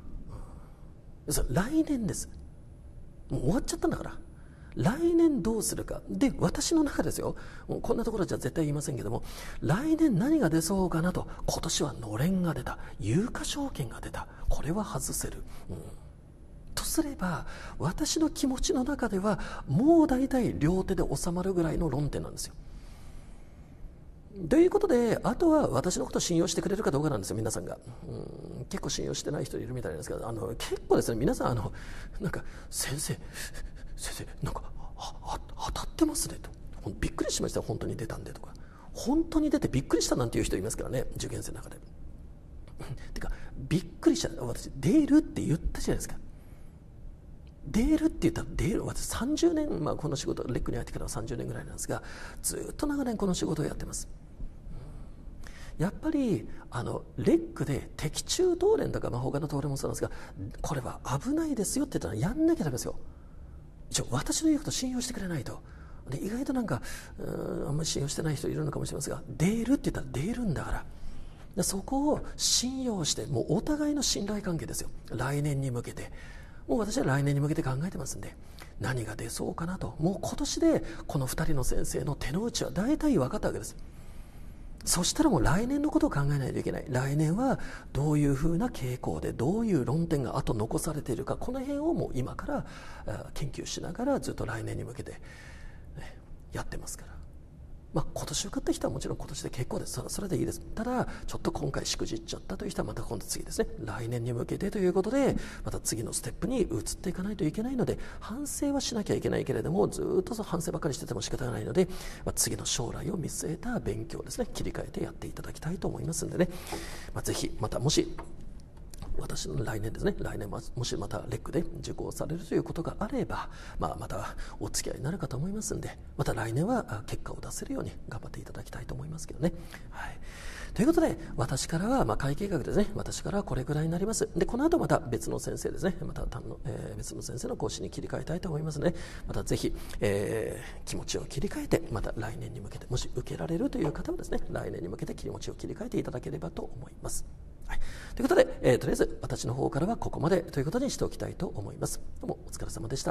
[SPEAKER 3] 来年です。もう終わっちゃったんだから。来年どうするか。で、私の中ですよ、もうこんなところじゃ絶対言いませんけども、来年何が出そうかなと。今年はのれんが出た、有価証券が出た、これは外せる、とすれば、私の気持ちの中ではもう大体両手で収まるぐらいの論点なんですよ。ということで、あとは私のことを信用してくれるかどうかなんですよ、皆さんが。結構信用してない人いるみたいなんですけど、結構ですね、皆さんなんか先生なんか当たってますねと、びっくりしました、本当に出たんでとか、本当に出てびっくりしたなんていう人いますからね、受験生の中で。てかびっくりした、私出るって言ったじゃないですか。出るって言ったら出る。私30年、この仕事レックに入ってからは30年ぐらいなんですが、ずっと長年この仕事をやってます。やっぱりレックで敵中東連とか他の東連もそうなんですが、これは危ないですよって言ったらやんなきゃダメですよ。一応私の言うこと信用してくれないと。で、意外となんかあんまり信用してない人いるのかもしれませんが、出るって言ったら出るんだから、でそこを信用して、もうお互いの信頼関係ですよ。来年に向けて、もう私は来年に向けて考えてますんで、何が出そうかなと。もう今年でこの2人の先生の手の内は大体分かったわけです。そしたらもう来年のことを考えないといけない。来年はどういうふうな傾向で、どういう論点があと残されているか、この辺をもう今から研究しながらずっと来年に向けてやってますから。今年受かった人はもちろん今年で結構です。それでいいです。ただちょっと今回しくじっちゃったという人はまた今度次ですね、来年に向けてということで、また次のステップに移っていかないといけないので、反省はしなきゃいけないけれども、ずっと反省ばかりしてても仕方がないので、次の将来を見据えた勉強ですね、切り替えてやっていただきたいと思いますんでね、ぜひまたもし私の来年ですね、来年もしまたレックで受講されるということがあれば、またお付き合いになるかと思いますんで、また来年は結果を出せるように頑張っていただきたいと思いますけどね。はい、ということで、私からは会計学ですね、私からはこれぐらいになります。で、この後また別の先生ですね、また別の先生の講師に切り替えたいと思いますので、またぜひ、気持ちを切り替えて、また来年に向けて、もし受けられるという方はですね、来年に向けて気持ちを切り替えていただければと思います。はい、ということで、とりあえず私の方からはここまでということにしておきたいと思います。どうもお疲れ様でした。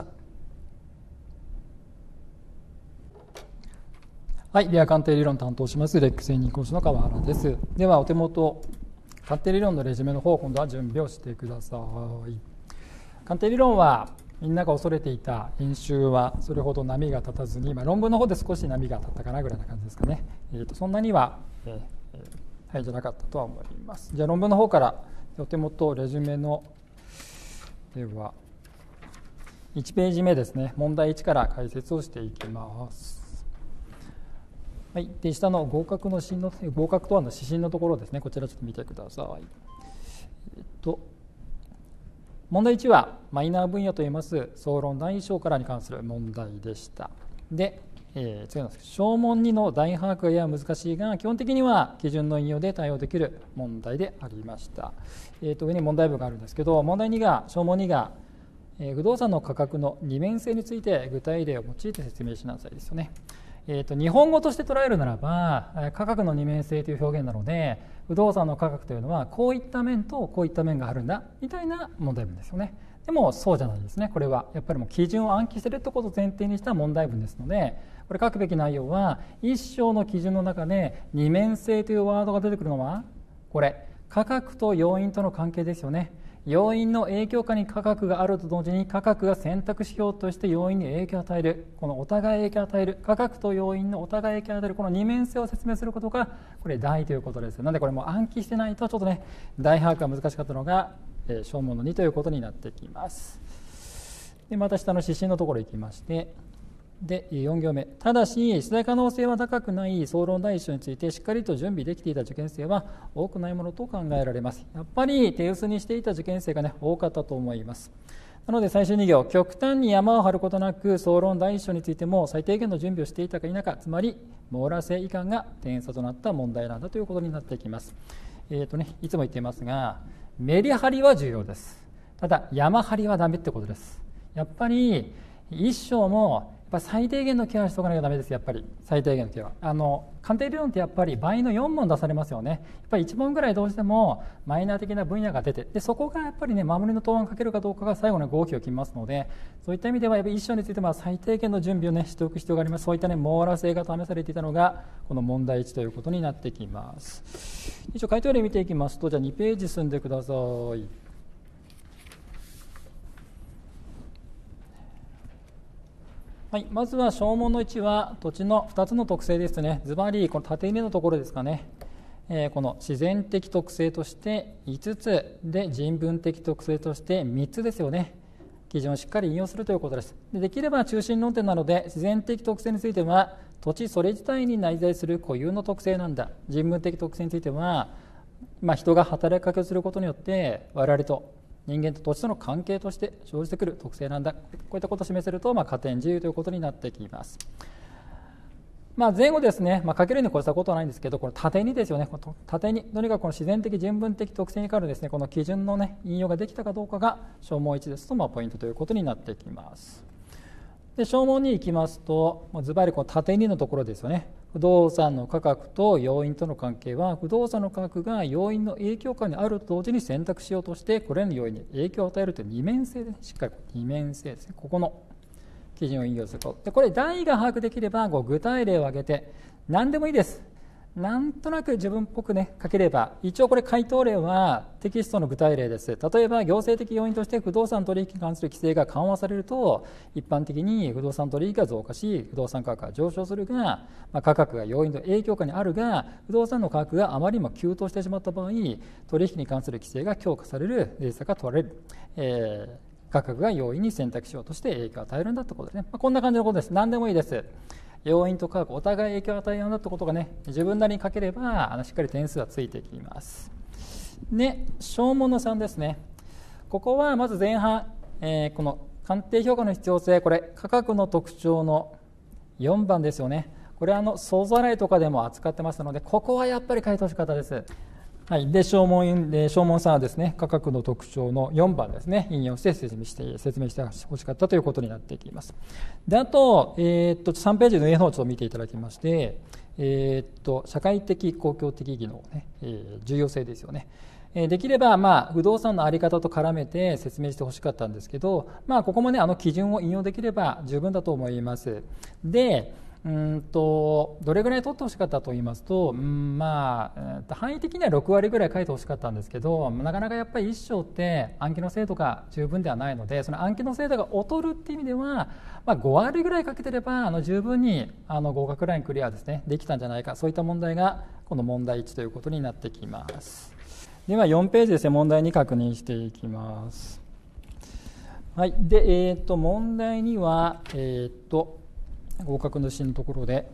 [SPEAKER 4] はい、では鑑定理論担当しますレック専任講師の川原です。ではお手元鑑定理論のレジュメの方、今度は準備をしてください。鑑定理論はみんなが恐れていた演習はそれほど波が立たずに、論文の方で少し波が立ったかなぐらいな感じですかね。そんなには、はい、じゃなかったとは思います。じゃあ論文の方からお手元レジュメのでは1ページ目ですね、問題1から解説をしていきます。はい、で下の合格の合格とはの指針のところですね、こちらちょっと見てください。 問題1はマイナー分野といいます総論第1章からに関する問題でした。で、次の小問2の大把握がやや難しいが基本的には基準の引用で対応できる問題でありました。上に問題文があるんですけど、問題2が小問2が不動産の価格の二面性について具体例を用いて説明しなさいですよね。日本語として捉えるならば価格の二面性という表現なので、不動産の価格というのはこういった面とこういった面があるんだみたいな問題文ですよね。でもそうじゃないですね。これはやっぱりもう基準を暗記しているということを前提にした問題文ですので、これ書くべき内容は一章の基準の中で二面性というワードが出てくるのはこれ価格と要因との関係ですよね。要因の影響下に価格があると同時に価格が選択指標として要因に影響を与える、このお互い影響を与える、価格と要因のお互い影響を与えるこの二面性を説明することがこれ大ということです。なのでこれも暗記してないとちょっとね大把握が難しかったのが小問の2ということになってきます。でまた下の指針のところに行きまして、で4行目、ただし出題可能性は高くない総論第1章についてしっかりと準備できていた受験生は多くないものと考えられます。やっぱり手薄にしていた受験生が多かったと思います。なので最終2行、極端に山を張ることなく総論第1章についても最低限の準備をしていたか否か、つまり網羅性以下が点差となった問題なんだということになってきます。いつも言っていますがメリハリは重要です。ただ山張りはダメってことです。やっぱり1章も最低限のケアをしておかなきゃダメです。やっぱり最低限のケア、鑑定理論ってやっぱり倍の4問出されますよね。やっぱり1問ぐらいどうしてもマイナー的な分野が出て、でそこがやっぱりね守りの答案をかけるかどうかが最後の合否を決めますので、そういった意味ではやっぱり1章については最低限の準備をしておく必要があります。そういった網羅性が試されていたのがこの問題1ということになってきます。一応回答例見ていきますと、じゃあ2ページ進んでください。はい、まずは小問の1は土地の2つの特性ですね。ズバリこの縦入れのところですかね。この自然的特性として5つで人文的特性として3つですよね。基準をしっかり引用するということです。できれば中心論点なので自然的特性については土地それ自体に内在する固有の特性なんだ。人文的特性については、人が働きかけをすることによって我々と人間と土地との関係として生じてくる特性なんだ。こういったことを示せると、加点自由ということになってきます。前後ですね、かけるに越したことはないんですけど、この縦にですよね、縦にとにかくこの自然的人文的特性に関わるですね、この基準の引用ができたかどうかが小問1ですと、ポイントということになってきます。で小問に行きますと、ズバリこの縦2のところですよね。不動産の価格と要因との関係は不動産の価格が要因の影響下にあると同時に選択しようとしてこれらの要因に影響を与えるという二面性で、しっかり二面性ですね。ここの基準を引用すると、でこれ題が把握できれば具体例を挙げて何でもいいです。なんとなく自分っぽく書ければ、一応これ回答例はテキストの具体例です。例えば行政的要因として不動産取引に関する規制が緩和されると一般的に不動産取引が増加し不動産価格が上昇するが、価格が要因の影響下にあるが不動産の価格があまりにも急騰してしまった場合取引に関する規制が強化される税策が取られる、価格が要因に選択しようとして影響を与えるんだということですね。こんな感じのことです。何でもいいです。要因と価格お互い影響を与えようなということが自分なりに書ければしっかり点数はついてきます。で小問の3ですね。ここはまず前半、この鑑定評価の必要性、これ価格の特徴の4番ですよね。これ総ざらいとかでも扱ってますので、ここはやっぱり書いてほしかったです。はい、で小問3はですね、価格の特徴の4番ですね、引用して説明してほしかったということになってきます。であと、3ページの上の方をちょっと見ていただきまして、社会的公共的義の、重要性ですよね。できれば、不動産の在り方と絡めて説明してほしかったんですけど、ここも基準を引用できれば十分だと思います。でどれぐらい取ってほしかったと言いますと、範囲的には6割ぐらい書いてほしかったんですけど、なかなかやっぱり一章って暗記の精度が十分ではないので、その暗記の精度が劣るっていう意味では、5割ぐらい書けてれば十分に合格ラインクリアですねできたんじゃないか、そういった問題がこの問題1ということになってきます。では4ページですね、問題に確認していきます。はい、で問題には合格のシーンのところで、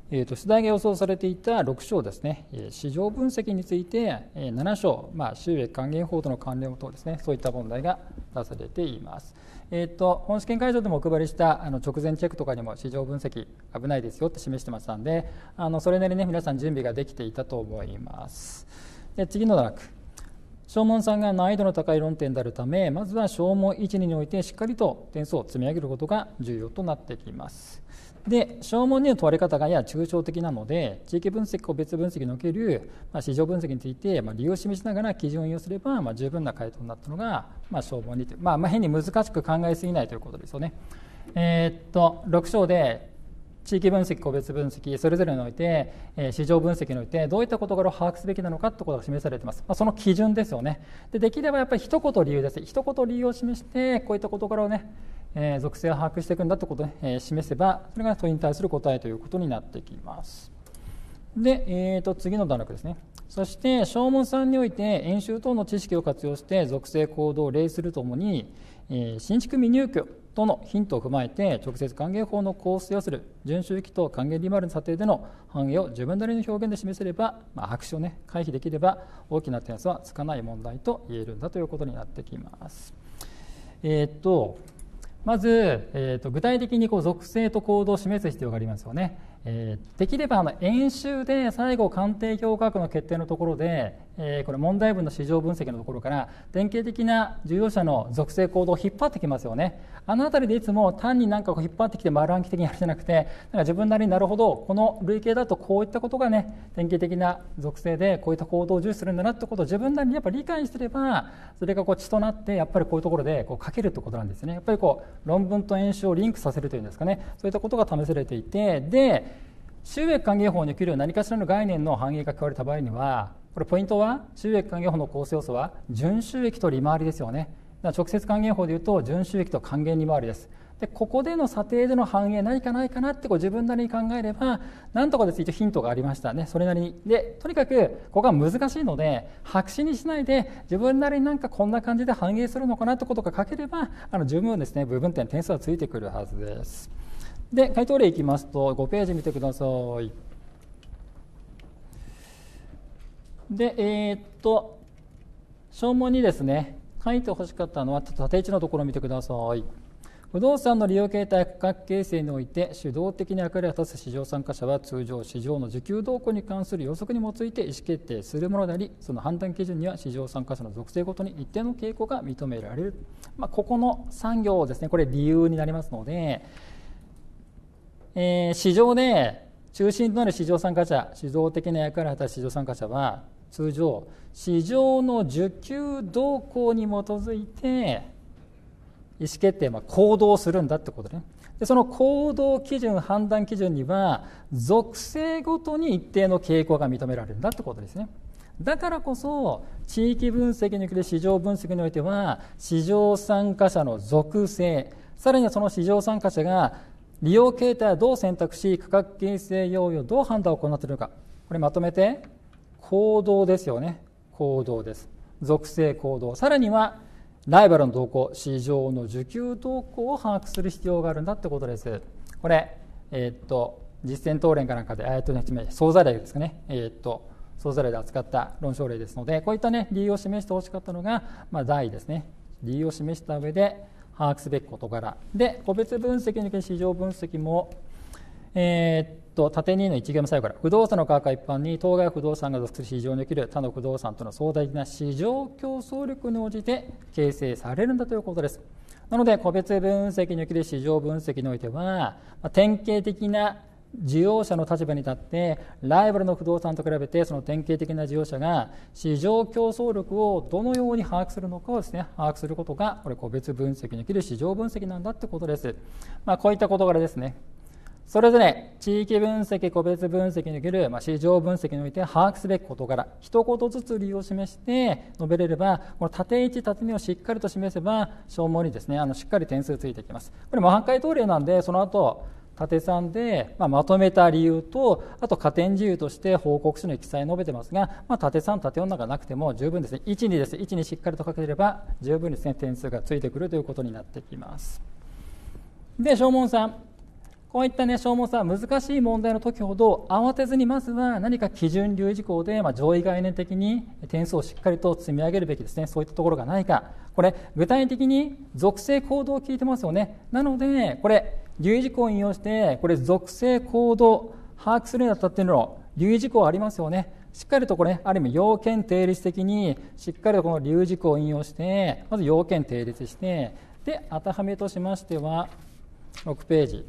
[SPEAKER 4] 出題が予想されていた6章ですね、市場分析について7章、収益還元法との関連等ですね、そういった問題が出されています。本試験会場でもお配りした直前チェックとかにも市場分析危ないですよって示してましたので、それなりに皆さん準備ができていたと思います。で、次の段落、小問3が難易度の高い論点であるため、まずは小問 1,2 においてしっかりと点数を積み上げることが重要となってきます。で、小問2の問われ方がやや抽象的なので、地域分析、個別分析における、市場分析について、理由を示しながら基準を引用すれば、十分な回答になったのが、小問2という、変に難しく考えすぎないということですよね。6章で地域分析、個別分析、それぞれにおいて、市場分析においてどういった事柄を把握すべきなのかということが示されています。その基準ですよね。できればやっぱり一言理由です。一言理由を示して、こういった事柄をね、属性を把握していくんだということを、示せば、それが問いに対する答えということになってきます。で、次の段落ですね。そして小問3において演習等の知識を活用して属性行動を例するとともに、新築未入居とのヒントを踏まえて直接還元法の構成をする準収益と還元利回りの査定での反映を自分なりの表現で示せれば、白紙をね回避できれば大きな点数はつかない問題と言えるんだということになってきます。まず、具体的に属性と行動を示す必要がありますよね。できれば演習で最後鑑定評価額の決定のところで、これ問題文の市場分析のところから典型的な重要者の属性行動を引っ張ってきますよね。あのあたりでいつも単に何か引っ張ってきて丸暗記的にやるんじゃなくて、自分なりになるほどこの類型だとこういったことがね典型的な属性でこういった行動を重視するんだなってことを自分なりにやっぱり理解すれば、それが血となってやっぱりこういうところで書けるってことなんですね。やっぱり論文と演習をリンクさせるというんですかね、そういったことが試されていて、で収益還元法における何かしらの概念の反映が加われた場合には、これポイントは収益還元法の構成要素は純収益と利回りですよね。だから直接還元法でいうと純収益と還元利回りです。でここでの査定での反映何かないかなって自分なりに考えればなんとかです一応ヒントがありましたね。それなりにでとにかくここは難しいので白紙にしないで自分なりになんかこんな感じで反映するのかなってことが書ければ十分ですね部分点数はついてくるはずです。で回答例いきますと5ページ見てください。で小問にですね書いてほしかったのは縦一のところを見てください。不動産の利用形態価格形成において主導的に役割を果たす市場参加者は通常市場の需給動向に関する予測に基いて意思決定するものであり、その判断基準には市場参加者の属性ごとに一定の傾向が認められる。ここの3行ですね、これ理由になりますので、市場で中心となる市場参加者、主導的な役割を果たす市場参加者は通常市場の需給動向に基づいて意思決定、行動するんだってことね。でその行動基準、判断基準には属性ごとに一定の傾向が認められるんだってことですね。だからこそ地域分析における市場分析においては市場参加者の属性、さらにはその市場参加者が利用形態をどう選択し価格形成要因をどう判断を行っているのか、これまとめて行動ですよね。行動です。属性行動、さらにはライバルの動向、市場の需給動向を把握する必要があるんだってことです。これ、実践答練かなんかで、総ざらいですかね、総ざらいで扱った論証例ですので、こういったね、理由を示してほしかったのが、第一ですね。理由を示した上で把握すべき事柄。で、個別分析における市場分析も、縦2の1行目最後から不動産の価格は一般に当該不動産が属する市場における他の不動産との相対的な市場競争力に応じて形成されるんだということです。なので個別分析における市場分析においては典型的な需要者の立場に立ってライバルの不動産と比べてその典型的な需要者が市場競争力をどのように把握するのかをですね把握することがこれ個別分析における市場分析なんだってことです。こういった事柄ですね。それぞれ地域分析、個別分析における市場分析において把握すべき事柄、一言ずつ理由を示して述べれれば、この縦1、縦2をしっかりと示せば、小問にですね、しっかり点数ついてきます。これ模範解答例なんで、その後、縦3で、まとめた理由と、あと加点事由として報告書の記載を述べてますが、縦3、縦4なんかなくても十分ですね。1、2です。1、2しっかりと書ければ、十分ですね、点数がついてくるということになってきます。で、小問3。 こういったね、小問差、難しい問題の時ほど慌てずにまずは何か基準留意事項で、上位概念的に点数をしっかりと積み上げるべきですね。そういったところがないか。これ具体的に属性行動を聞いてますよね。なのでこれ留意事項を引用して、これ属性行動把握するにあたっての留意事項ありますよね。しっかりとこれある意味要件定律的にしっかりとこの留意事項を引用して、まず要件定律して、で当てはめとしましては6ページ、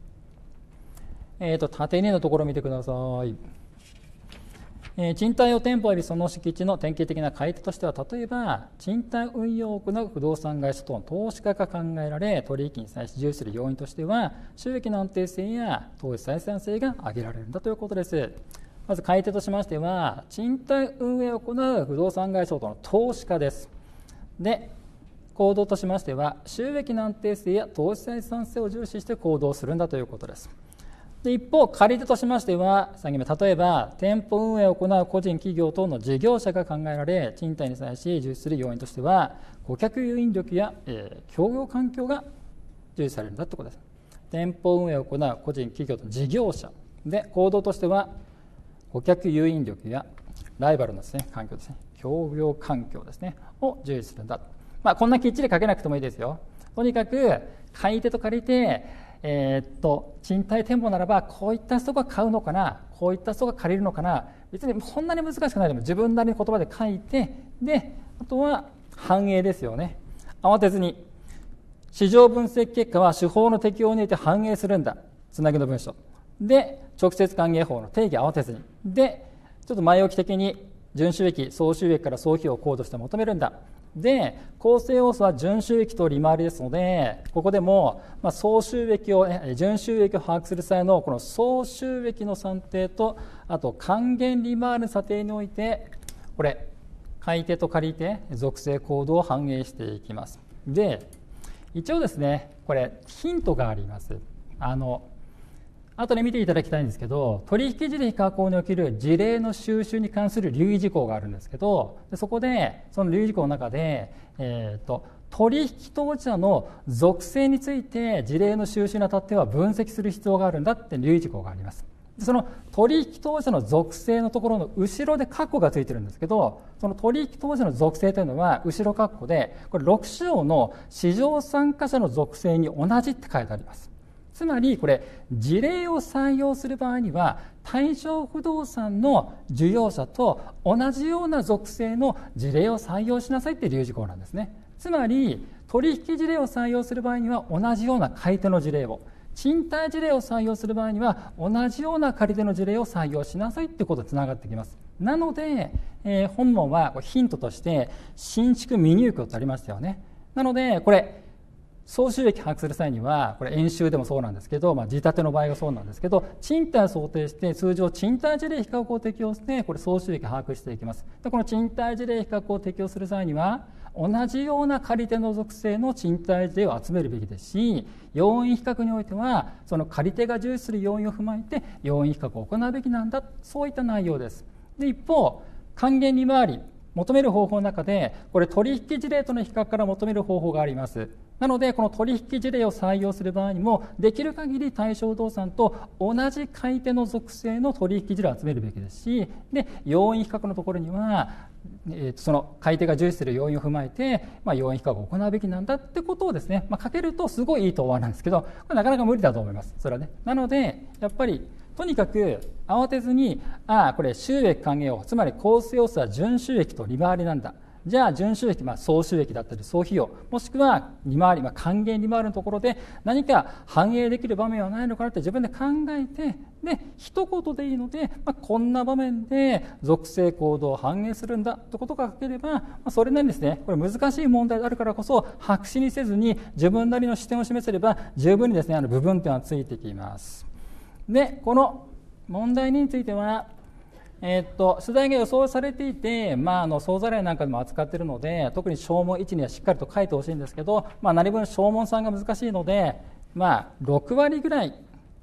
[SPEAKER 4] 縦2のところを見てください。賃貸用店舗よりその敷地の典型的な買い手としては、例えば賃貸運用を行う不動産会社等の投資家が考えられ、取引に際し重視する要因としては収益の安定性や投資採算性が挙げられるんだということです。まず買い手としましては、賃貸運営を行う不動産会社等の投資家です。で行動としましては、収益の安定性や投資採算性を重視して行動するんだということです。で一方、借り手としましては、3件目、例えば店舗運営を行う個人企業等の事業者が考えられ、賃貸に際し重視する要因としては、顧客誘引力や、協業環境が重視されるんだということです。店舗運営を行う個人企業と事業者で、行動としては顧客誘引力やライバルのですね、環境ですね、協業環境ですねを重視するんだ。こんなきっちり書けなくてもいいですよ。とにかく買い手と借り手、賃貸店舗ならばこういった人が買うのかな、こういった人が借りるのかな、別にそんなに難しくないでも自分なりの言葉で書いて、であとは反映ですよね。慌てずに市場分析結果は手法の適用によって反映するんだ。つなぎの文章で直接還元法の定義慌てずに、でちょっと前置き的に純収益、総収益から総費用を考慮して求めるんだ。で構成要素は純収益と利回りですので、ここでも、総収益を、純収益を把握する際のこの総収益の算定と、あと還元利回りの査定において、これ買い手と借り手属性行動を反映していきます。で一応ですね、これヒントがあります。後で見ていただきたいんですけど、取引事例加工における事例の収集に関する留意事項があるんですけど、そこでその留意事項の中で、取引当事者の属性について事例の収集にあたっては分析する必要があるんだって留意事項があります。その取引当事者の属性のところの後ろで括弧がついてるんですけど、その取引当事者の属性というのは後ろ括弧で、これ6章の市場参加者の属性に同じって書いてあります。つまりこれ事例を採用する場合には、対象不動産の需要者と同じような属性の事例を採用しなさいっていう留意事項なんですね。つまり取引事例を採用する場合には同じような買い手の事例を、賃貸事例を採用する場合には同じような借り手の事例を採用しなさいってことにつながってきます。なので、本文はヒントとして新築未入居とありましたよね。なのでこれ総収益把握する際には、これ演習でもそうなんですけど、自建ての場合がそうなんですけど、賃貸を想定して通常賃貸事例比較を適用して、これ総収益把握していきます。でこの賃貸事例比較を適用する際には、同じような借り手の属性の賃貸事例を集めるべきですし、要因比較においてはその借り手が重視する要因を踏まえて要因比較を行うべきなんだ、そういった内容です。で一方、還元利回り求める方法の中で、これ取引事例との比較から求める方法があります。なのでこの取引事例を採用する場合にも、できる限り対象不動産と同じ買い手の属性の取引事例を集めるべきですし、で要因比較のところには、その買い手が重視する要因を踏まえて、要因比較を行うべきなんだってことをですね、書けるとすごいいい答案なんですけど、これなかなか無理だと思います。それはね。なのでやっぱりとにかく慌てずに、これ収益還元法、つまり構成要素は純収益と利回りなんだ。じゃあ純収益、総収益だったり総費用、もしくは利回り、還元利回りのところで何か反映できる場面はないのかなって自分で考えて、で一言でいいので、こんな場面で属性行動を反映するんだということが書ければ、それなりにですね、これ難しい問題であるからこそ白紙にせずに自分なりの視点を示せれば十分にですね、部分点はついてきます。でこの問題については出題が予想されていて、総ざらいなんかでも扱っているので、特に小問1にはしっかりと書いてほしいんですけど、何分小問3が難しいので、6割ぐらい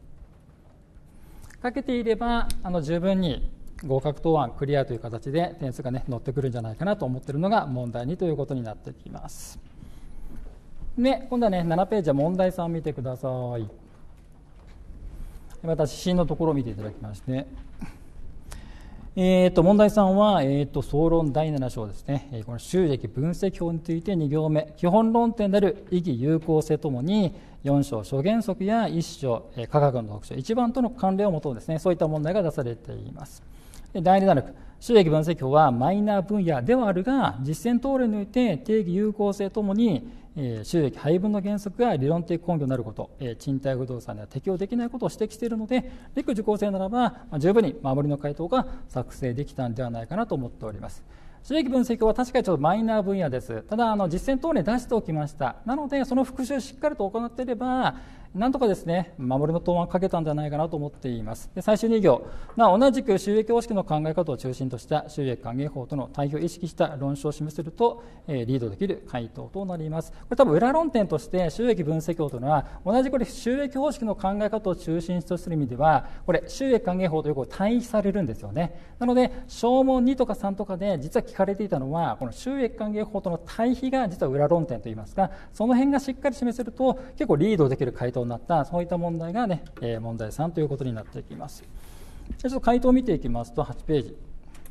[SPEAKER 4] かけていれば十分に合格答案クリアという形で点数がね乗ってくるんじゃないかなと思っているのが問題2ということになってきます。で今度はね7ページは問題3を見てください。 また指針のところを見ていただきまして、問題3は、総論第7章ですね。この収益分析法について2行目、基本論点である意義有効性ともに4章諸原則や1章科学の特徴1番との関連をもとにですね、そういった問題が出されています。第2段落、収益分析法はマイナー分野ではあるが、実践答練において定義有効性ともに収益配分の原則が理論的根拠になること、賃貸不動産には適用できないことを指摘しているので、陸受講生ならば十分に守りの回答が作成できたんではないかなと思っております。収益分析法は確かにちょっとマイナー分野です。ただ実践答練出しておきました。なのでその復習をしっかりと行っていれば、なんとかですね、守りの答案をかけたんじゃないかなと思っています。で、最終2行、同じく収益方式の考え方を中心とした収益還元法との対比を意識した論証を示せると、リードできる回答となります。これ多分裏論点として収益分析法というのは、同じこれ収益方式の考え方を中心とする意味では、これ収益還元法とよく対比されるんですよね。なので小問2とか3とかで実は聞かれていたのは、この収益還元法との対比が実は裏論点といいますか、その辺がしっかり示せると結構リードできる回答になった、そういった問題がね、問題3ということになっていきます。ちょっと回答を見ていきますと、8ページ。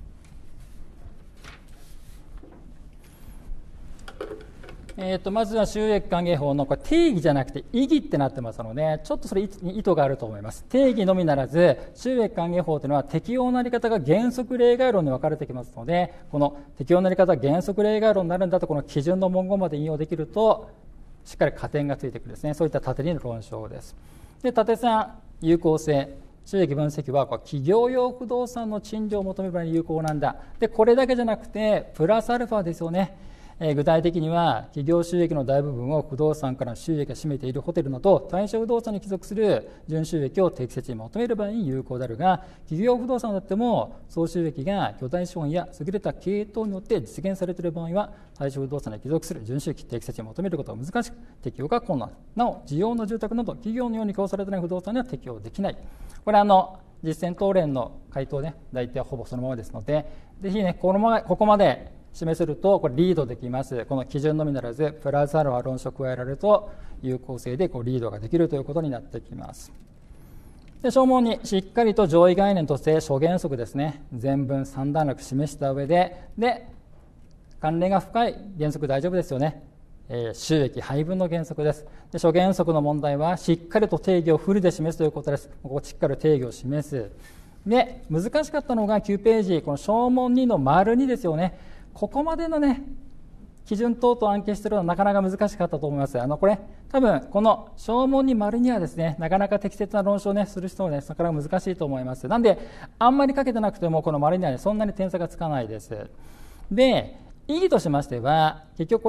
[SPEAKER 4] まずは収益還元法のこれ定義じゃなくて意義ってなってますので、ちょっとそれに意図があると思います。定義のみならず、収益還元法というのは適用のなり方が原則例外論に分かれてきますので、この適用のなり方が原則例外論になるんだと、この基準の文言まで引用できるとしっかり加点がついてくるですね。そういった縦にの論証です。で、縦3、有効性。収益分析は企業用不動産の賃料を求める場合に有効なんだ。で、これだけじゃなくてプラスアルファですよね。具体的には企業収益の大部分を不動産からの収益が占めているホテルなど対象不動産に帰属する純収益を適切に求める場合に有効であるが、企業不動産だっても総収益が巨大資本や優れた経営等によって実現されている場合は対象不動産に帰属する純収益適切に求めることが難しく適用が困難。なお事業の住宅など企業のように供されていない不動産には適用できない。これ実践答練の回答ね、大体ほぼそのままですので、ぜひねここまで示せるとこれリードできます。この基準のみならずプラスアルファ論証を加えられると有効性でリードができるということになってきます。で、小問にしっかりと上位概念として諸原則ですね、全文3段落示した上で、関連が深い原則大丈夫ですよね。収益配分の原則です。で、諸原則の問題はしっかりと定義をフルで示すということです。ここしっかり定義を示す。で、難しかったのが9ページ、この小問2の丸2ですよね。ここまでのね、基準等々暗記しているのはなかなか難しかったと思います。これ、多分、この小問2丸2はですね、なかなか適切な論証をね、する人はね、なかなか難しいと思います。なんで、あんまりかけてなくても、この丸2はね、そんなに点差がつかないです。で、意義としましては、結局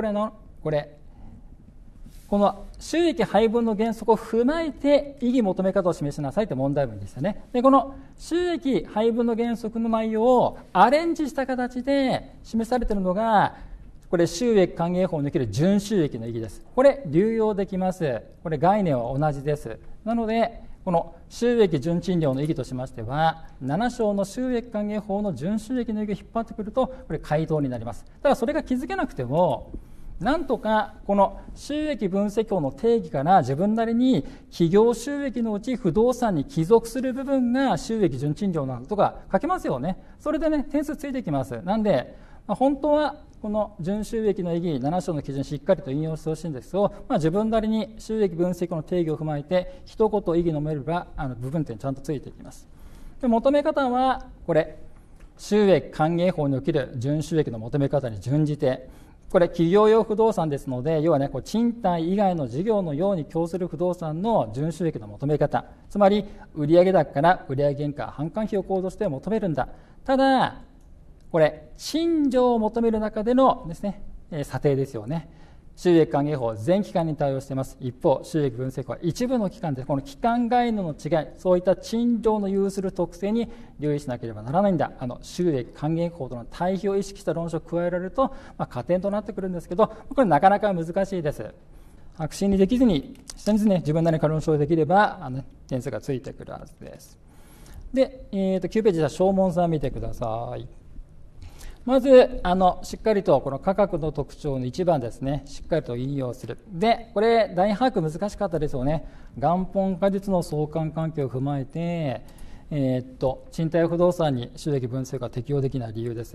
[SPEAKER 4] この収益配分の原則を踏まえて意義求め方を示しなさいという問題文でしたね。で、この収益配分の原則の内容をアレンジした形で示されているのが、これ収益還元法における純収益の意義です。これ流用できます。これ概念は同じです。なので、この収益純賃料の意義としましては、7章の収益還元法の純収益の意義を引っ張ってくると、これ回答になります。ただそれが気づけなくても、なんとかこの収益分析法の定義から自分なりに企業収益のうち不動産に帰属する部分が収益純賃料なんだとか書けますよね。それでね、点数ついてきます。なんで、本当はこの純収益の意義7章の基準しっかりと引用してほしいんですけど、自分なりに収益分析法の定義を踏まえて一言意義のめれば部分点ちゃんとついてきます。で、求め方はこれ収益還元法における純収益の求め方に準じて、これ企業用不動産ですので、要はね、賃貸以外の事業のように供する不動産の純収益の求め方、つまり売上高から売上原価販管費を控除して求めるんだ。ただこれ賃料を求める中でのですね、査定ですよね。収益還元法全期間に対応しています。一方、収益分析法は一部の期間で、この期間概念の違い、そういった賃料の有する特性に留意しなければならないんだ。収益還元法との対比を意識した論証を加えられると、加点となってくるんですけど、これなかなか難しいです。白紙にできずに、下にですね、自分なりに論証できれば点数がついてくるはずです。で、9ページは小問3見てください。 まずしっかりとこの価格の特徴の1番ですね、しっかりと引用する。でこれ大把握難しかったですよね。元本果実の相関関係を踏まえて、賃貸不動産に収益分析が適用できない理由です。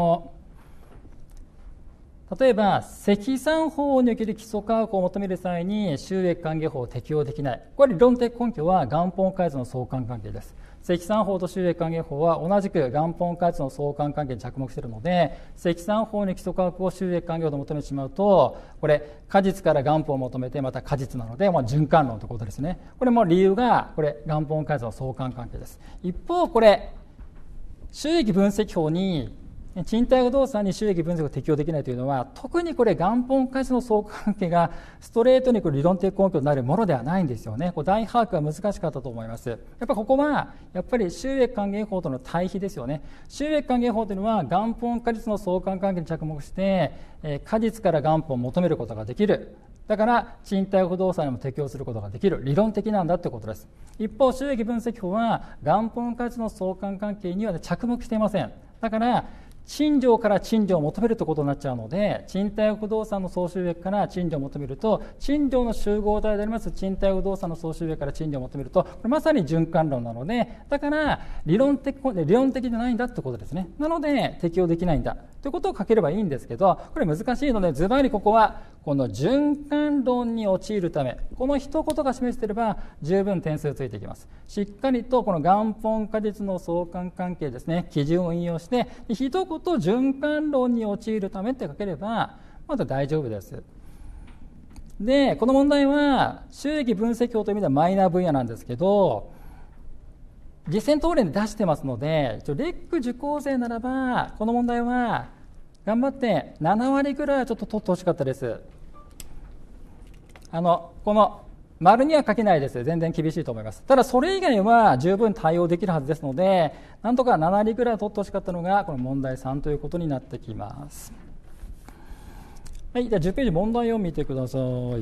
[SPEAKER 4] 例えば積算法における基礎価格を求める際に収益還元法を適用できない。これ理論的根拠は元本果実の相関関係です。積算法と収益還元法は同じく元本果実の相関関係に着目しているので、積算法に基礎価格を収益還元法と求めてしまうと、これ果実から元本を求めてまた果実なので、循環論ということですね。これも理由がこれ元本果実の相関関係です。一方これ収益分析法に賃貸不動産に収益分析を適用できないというのは、特にこれ元本果実の相関係がストレートに理論的根拠になるものではないんですよね。大把握は難しかったと思います。やっぱここはやっぱり収益還元法との対比ですよね。収益還元法というのは元本果実の相関関係に着目して果実から元本を求めることができる。だから賃貸不動産にも適用することができる、理論的なんだということです。一方収益分析法は元本果実の相関関係には着目していません。だから賃料から賃料を求めるということになっちゃうので、賃貸不動産の総収益から賃料を求めると、賃料の集合体であります賃貸不動産の総収益から賃料を求めると、これまさに循環論なので、だから理論的じゃないんだということですね。なので適用できないんだということを書ければいいんですけど、これ難しいのでズバリここはこの循環論に陥るため、この一言が示していれば十分点数ついていきます。しっかりとこの元本果実の相関関係ですね、基準を引用して一言循環論に陥るためって書ければまだ大丈夫です。でこの問題は収益分析法という意味ではマイナー分野なんですけど、実践答練で出してますので、レック受講生ならばこの問題は頑張って7割ぐらいはちょっと取ってほしかったです。この丸には書けないです。全然厳しいと思います。ただそれ以外は十分対応できるはずですので、なんとか7割ぐらい取ってほしかったのがこの問題3ということになってきます。はい、じゃあ10ページ問題を見てください。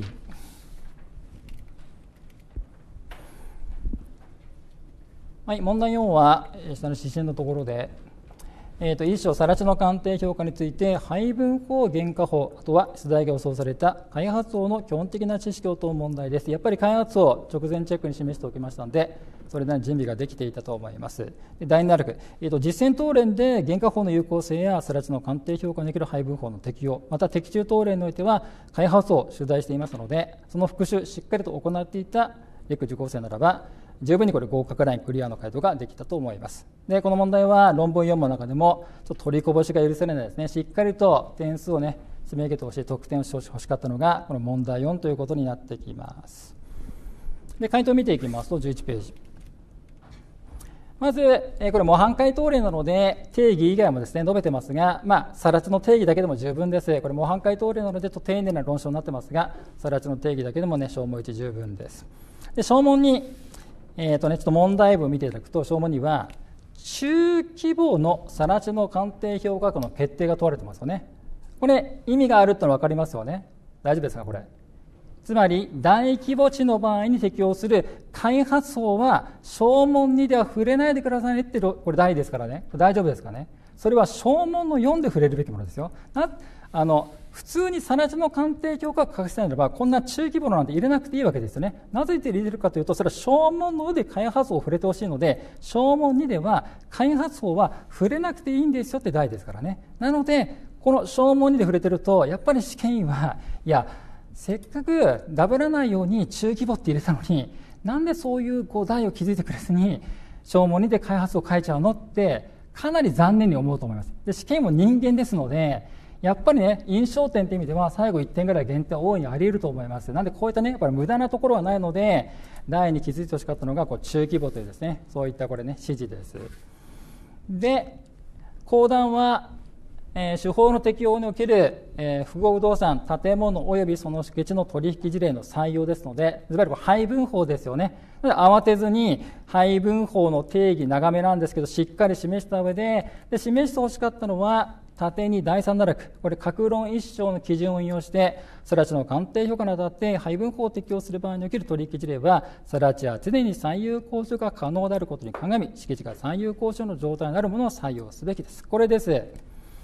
[SPEAKER 4] はい、問題4は下の指針のところで、一章更地の鑑定評価について配分法、原価法、あとは出題が予想された開発法の基本的な知識を問う問題です。やっぱり開発法直前チェックに示しておきましたので、それなりに準備ができていたと思います。第7項、実践答練で原価法の有効性や更地の鑑定評価における配分法の適用、また的中答練においては開発法を取材していますので、その復習しっかりと行っていたレック受講生ならば十分にこれ合格ラインクリアの回答ができたと思います。でこの問題は論文4問の中でもちょっと取りこぼしが許されないですね。しっかりと点数をね積み上げてほしい、得点をしてほしかったのがこの問題4ということになってきます。で回答を見ていきますと11ページ、まずこれ模範解答例なので定義以外もですね述べてますが、更地の定義だけでも十分です。これ模範解答例なので丁寧な論証になってますが、更地の定義だけでもね小問1十分です。で小問2、ちょっと問題文を見ていただくと、小問には中規模の更地の鑑定評価額の決定が問われてますよね。これ意味があるっての分かりますよね。大丈夫ですかこれ。つまり大規模地の場合に適用する開発法は小問2では触れないでくださいねって、これ大ですからね。大丈夫ですかね。それは小問の4で触れるべきものですよ。普通に更地の鑑定評価額を書かせたいならばこんな中規模のなんて入れなくていいわけですよね。なぜ入れるかというと、それは小問の上で開発法を触れてほしいので、小問2では開発法は触れなくていいんですよって題ですからね。なのでこの小問2で触れてると、やっぱり試験員はいやせっかくダブらないように中規模って入れたのに、なんでそういう題を気づいてくれずに小問2で開発を書いちゃうのってかなり残念に思うと思います。で試験員も人間ですので、やっぱりね印象点という意味では最後1点ぐらい減点は大いにあり得ると思います。なのでこういったねやっぱり無駄なところはないので、題に気づいてほしかったのが中規模というですね、そういったこれね指示です。で講談は手法の適用における、複合不動産、建物及びその敷地の取引事例の採用ですので、ずばり配分法ですよね。慌てずに配分法の定義長めなんですけどしっかり示した上で、示してほしかったのは縦に第3奈落、これ各論1章の基準を引用して、更地の鑑定評価にあたって配分法を適用する場合における取引事例は、更地は常に最優交渉が可能であることに鑑み、敷地が最優交渉の状態になるものを採用すべきです。これです。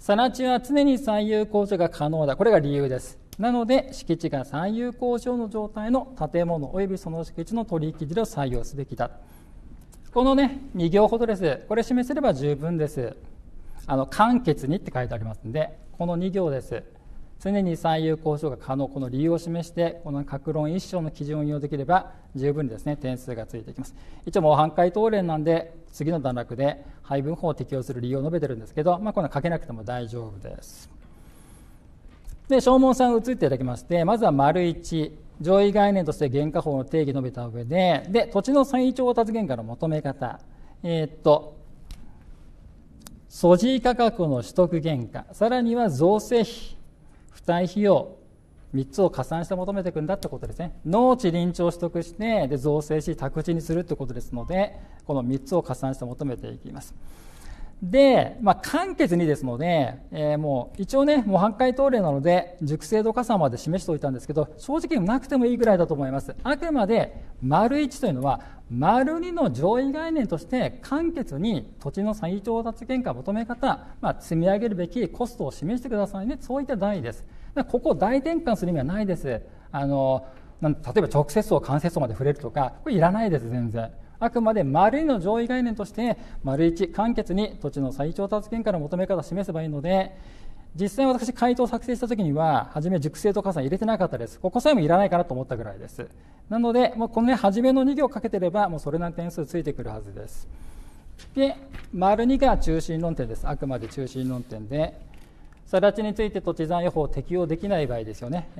[SPEAKER 4] 更地は常に最有効所が可能だ。これが理由です。なので敷地が最有効所の状態の建物及びその敷地の取引地でを採用すべきだ。このね2行ほどです。これ示せれば十分です。簡潔にって書いてありますので、この2行です。常に最有効所が可能、この理由を示してこの各論1章の基準を引用できれば十分にですね点数がついてきます。一応模範解答例なんで次の段落で配分法を適用する理由を述べてるんですけど、この書けなくても大丈夫です。で小問3を移っていただきまして、まずは丸1、上位概念として原価法の定義を述べた上で、土地の再調達原価の求め方、租地価格の取得原価、さらには造成費、付帯費用、3つを加算して求めていくんだってことですね。農地林地を取得してで造成し宅地にするってことですので、この3つを加算して求めていきます。で、簡潔にですので、もう一応ね模範解答例なので熟成度加算まで示しておいたんですけど、正直なくてもいいぐらいだと思います。あくまで丸1というのは丸2の上位概念として簡潔に土地の再調達原価求め方、積み上げるべきコストを示してくださいね、そういった題です。ここを大転換する意味はないです。例えば直接層間接層まで触れるとか、これいらないです。全然あくまで丸2の上位概念として丸1、簡潔に土地の再調達原価の求め方を示せばいいので、実際私回答を作成した時には初め熟成と加算入れてなかったです。ここさえもいらないかなと思ったぐらいです。なのでもうこの初めの2行かけてればもうそれなりの点数ついてくるはずです。で丸2が中心論点です。あくまで中心論点で、更地について土地残余法を適用できない場合ですよね。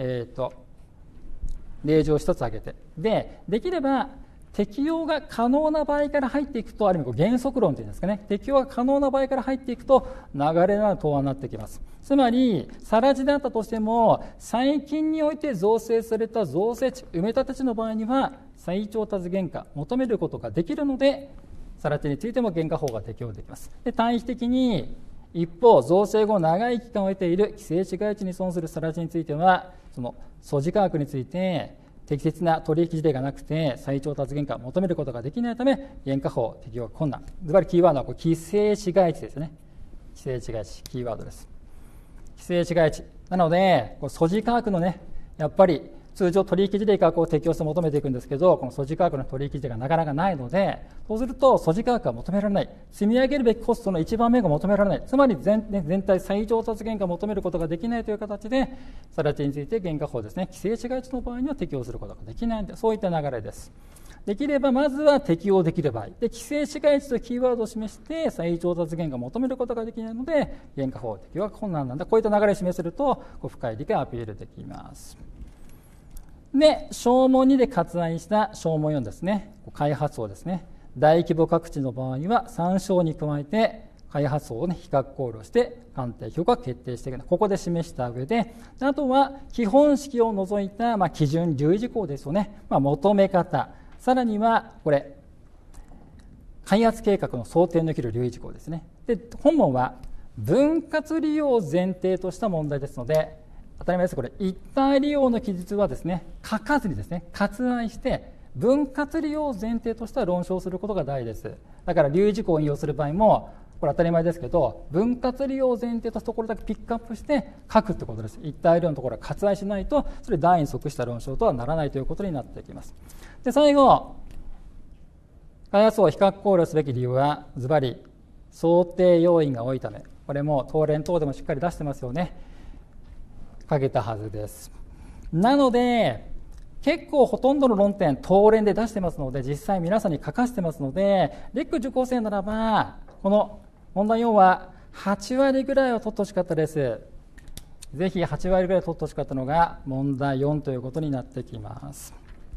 [SPEAKER 4] 例示を一つ挙げて、できれば適用が可能な場合から入っていくと、ある意味原則論というんですかね、適用が可能な場合から入っていくと流れのある答案になってきます。つまり更地であったとしても最近において造成された造成地、埋め立て地の場合には再調達原価求めることができるので、更地についても原価法が適用できます。で単一的に一方造成後長い期間を得ている規制市街地に損する更地については、その租地価格について適切な取引事例がなくて再調達原価を求めることができないため原価法適用が困難。ずばりキーワードは規制市街地ですね。規制市街地キーワードです。規制市街地なので租地価格のね、やっぱり通常取引事例価格を適用して求めていくんですけど、この租地価格の取引事例がなかなかないので、そうすると租地価格が求められない、積み上げるべきコストの1番目が求められない、つまり 全体再調達原価を求めることができないという形で、更地について原価法ですね、規制市街地の場合には適用することができないので、そういった流れです。できればまずは適用できる場合で、規制市街地というキーワードを示して再調達原価を求めることができないので原価法適用が困難なんだ、こういった流れを示せると深い理解をアピールできます。で小問2で割愛した小問4ですね、開発層ですね、大規模各地の場合は参照に加えて開発層を、比較考慮して鑑定評価を決定していく、ここで示した上で、あとは基本式を除いた、基準留意事項ですよね、求め方、さらにはこれ開発計画の想定のできる留意事項ですね。で本問は分割利用を前提とした問題ですので、当たり前です。これ一体利用の記述はですね書かずにですね割愛して分割利用を前提とした論証することが大事です。だから留意事項を引用する場合もこれ当たり前ですけど、分割利用を前提としたところだけピックアップして書くってことです。一体利用のところは割愛しないとそれ大に即した論証とはならないということになってきます。で最後、開発を比較考慮すべき理由はズバリ想定要因が多いため、これも東連等でもしっかり出してますよね。書けたはずです。なので結構ほとんどの論点東連で出してますので、実際皆さんに書かせてますので、レック受講生ならばこの問題4は8割ぐらいを取ってほしかったです。ぜひ8割ぐらい取ってほしかったのが問題4ということになってきます。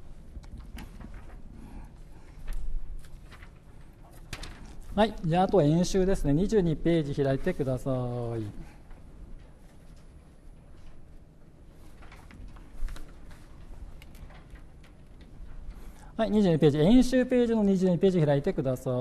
[SPEAKER 4] はい、じゃああとは演習ですね。22ページ開いてください。はい、22ページ、演習ページの22ページ開いてください。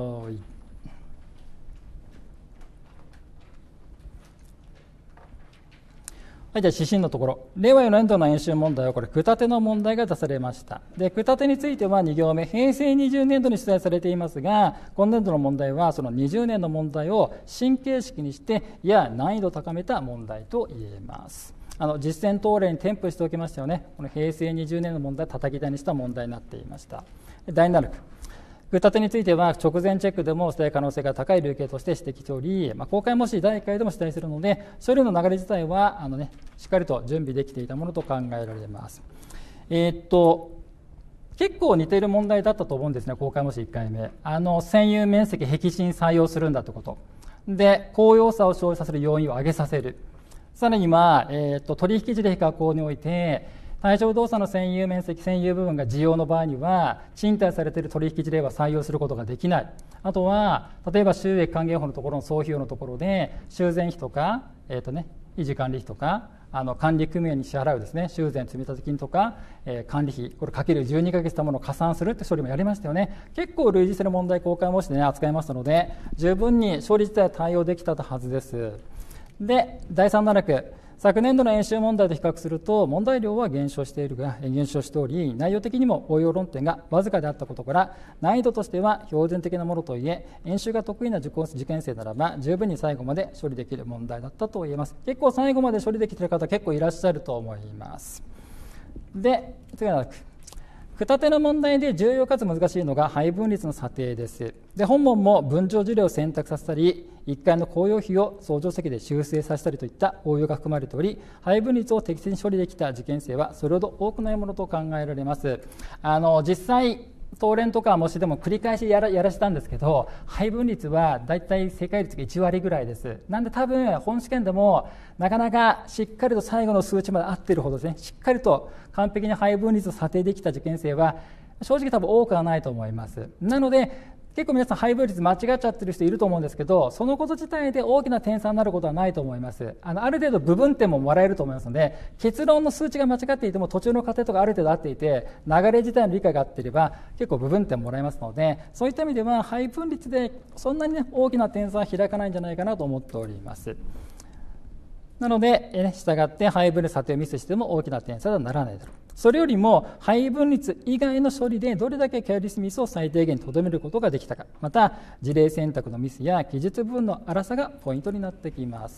[SPEAKER 4] はい、じゃあ指針のところ、令和4年度の演習問題はこれ区立ての問題が出されました。で区立てについては2行目、平成20年度に出題されていますが、今年度の問題はその20年の問題を新形式にしてや難易度を高めた問題と言えます。実践答例に添付しておきましたよね。この平成20年の問題を叩き台にした問題になっていました。第7区、区立てについては直前チェックでも出題可能性が高い類型として指摘しており、公開模試第1回でも出題するので、処理の流れ自体はしっかりと準備できていたものと考えられます。結構似ている問題だったと思うんですね。公開模試1回目、占有面積壁芯採用するんだということで、公用差を生じさせる要因を上げさせる。さらには、取引事例加工において対象動作の占有面積、占有部分が自用の場合には賃貸されている取引事例は採用することができない。あとは例えば収益還元法のところの総費用のところで修繕費とか、維持管理費とか管理組合に支払うですね、修繕積立金とか、管理費、これかける12ヶ月たものを加算するって処理もやりましたよね。結構類似する問題公開模試で、扱いましたので、十分に処理自体は対応できたはずです。で第37区、昨年度の演習問題と比較すると問題量は減少しており、内容的にも応用論点がわずかであったことから難易度としては標準的なものといえ、演習が得意な受験生ならば十分に最後まで処理できる問題だったと言えます。結構最後まで処理できている方結構いらっしゃると思います。で次は区立ての問題で重要かつ難しいのが配分率の査定です。で本問も分譲事例を選択させたり、1回の公用費を相乗積で修正させたりといった応用が含まれており、配分率を適切に処理できた受験生はそれほど多くないものと考えられます。実際答練とか模試でも繰り返しやらせたんですけど、配分率はだいたい正解率が1割ぐらいです。なんで多分本試験でもなかなかしっかりと最後の数値まで合っているほどですね、しっかりと完璧に配分率を査定できた受験生は正直多分多くはないと思います。なので結構皆さん配分率間違っちゃってる人いると思うんですけど、そのこと自体で大きな点差になることはないと思います。ある程度部分点ももらえると思いますので、結論の数値が間違っていても途中の過程とかある程度合っていて流れ自体の理解が合っていれば結構部分点もらえますので、そういった意味では配分率でそんなに、大きな点差は開かないんじゃないかなと思っております。なので、従って配分率査定をミスしても大きな点差はならないだろう。それよりも配分率以外の処理でどれだけケアリスミスを最低限にとどめることができたか、また事例選択のミスや記述部分の粗さがポイントになってきます。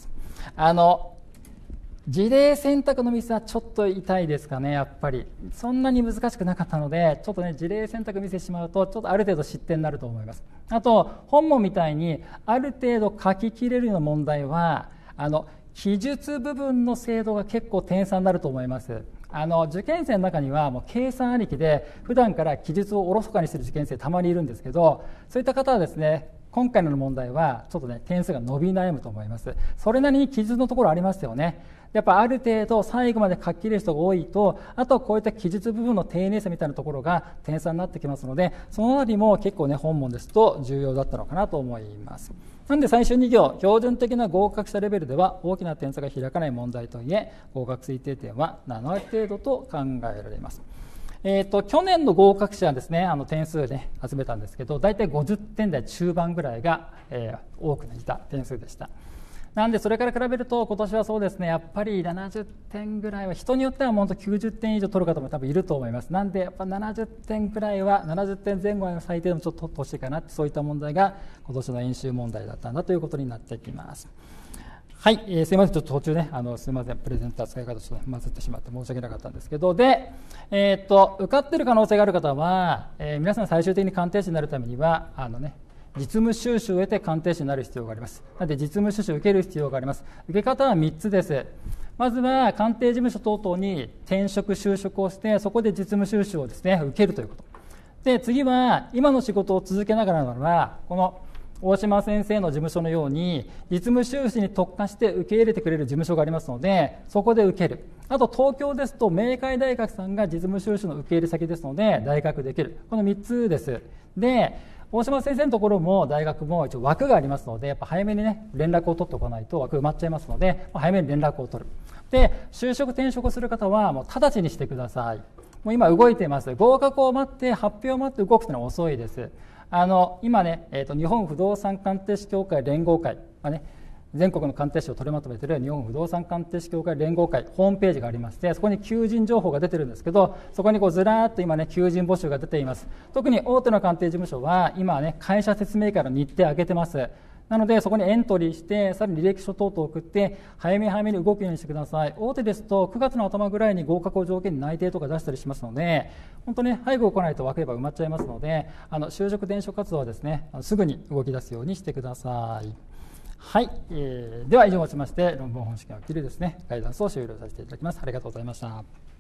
[SPEAKER 4] 事例選択のミスはちょっと痛いですかね。やっぱりそんなに難しくなかったので、ちょっと事例選択ミスしてしまうとちょっとある程度失点になると思います。あと本問みたいにある程度書ききれるような問題は記述部分の精度が結構点差になると思います。受験生の中にはもう計算ありきで普段から記述をおろそかにしている受験生たまにいるんですけど、そういった方はですね、今回の問題はちょっと点数が伸び悩むと思います。それなりに記述のところありますよね。やっぱある程度最後まで書き切る人が多いと、あとはこういった記述部分の丁寧さみたいなところが点差になってきますので、そのあたりも結構本問ですと重要だったのかなと思います。なんで最終2行、標準的な合格者レベルでは大きな点差が開かない問題といえ、合格推定点は7割程度と考えられます。去年の合格者はですね、点数で集めたんですけど、だいたい50点台中盤ぐらいが、多くいた点数でした。なんでそれから比べると今年はそうですね、やっぱり70点ぐらいは、人によっては本当90点以上取る方も多分いると思います。なんでやっぱ70点ぐらいは、70点前後は最低でもちょっと取ってほしいかなって、そういった問題が今年の演習問題だったんだということになってきます。はい、すいません、ちょっと途中ね、すいません、プレゼンター使い方ちょっと混ぜてしまって申し訳なかったんですけど、で、受かってる可能性がある方は、皆さん最終的に鑑定士になるためには実務修習を得て鑑定士になる必要があります。なので実務修習を受ける必要があります。受け方は3つです。まずは鑑定事務所等々に転職就職をして、そこで実務修習をですね受けるということで、次は今の仕事を続けながらならば、この大島先生の事務所のように実務修士に特化して受け入れてくれる事務所がありますので、そこで受ける。あと東京ですと明海大学さんが実務修士の受け入れ先ですので大学できる。この3つです。で大島先生のところも大学も一応枠がありますので、やっぱ早めにね連絡を取っておかないと枠埋まっちゃいますので、早めに連絡を取る。で就職転職する方はもう直ちにしてください。もう今動いています。合格を待って発表を待って動くというのは遅いです。今ね、日本不動産鑑定士協会連合会はね、 全国の鑑定士を取りまとめている日本不動産鑑定士協会連合会ホームページがありまして、そこに求人情報が出てるんですけど、そこにずらーっと今ね求人募集が出ています。特に大手の鑑定事務所は今はね会社説明会の日程を上げてます。なのでそこにエントリーして、さらに履歴書等々を送って早め早めに動くようにしてください。大手ですと9月の頭ぐらいに合格を条件に内定とか出したりしますので、本当に早く来ないと分ければ埋まっちゃいますので、就職転職活動はですねすぐに動き出すようにしてください。はい、では以上をもちまして論文本試験を切るですねガイダンスを終了させていただきます。ありがとうございました。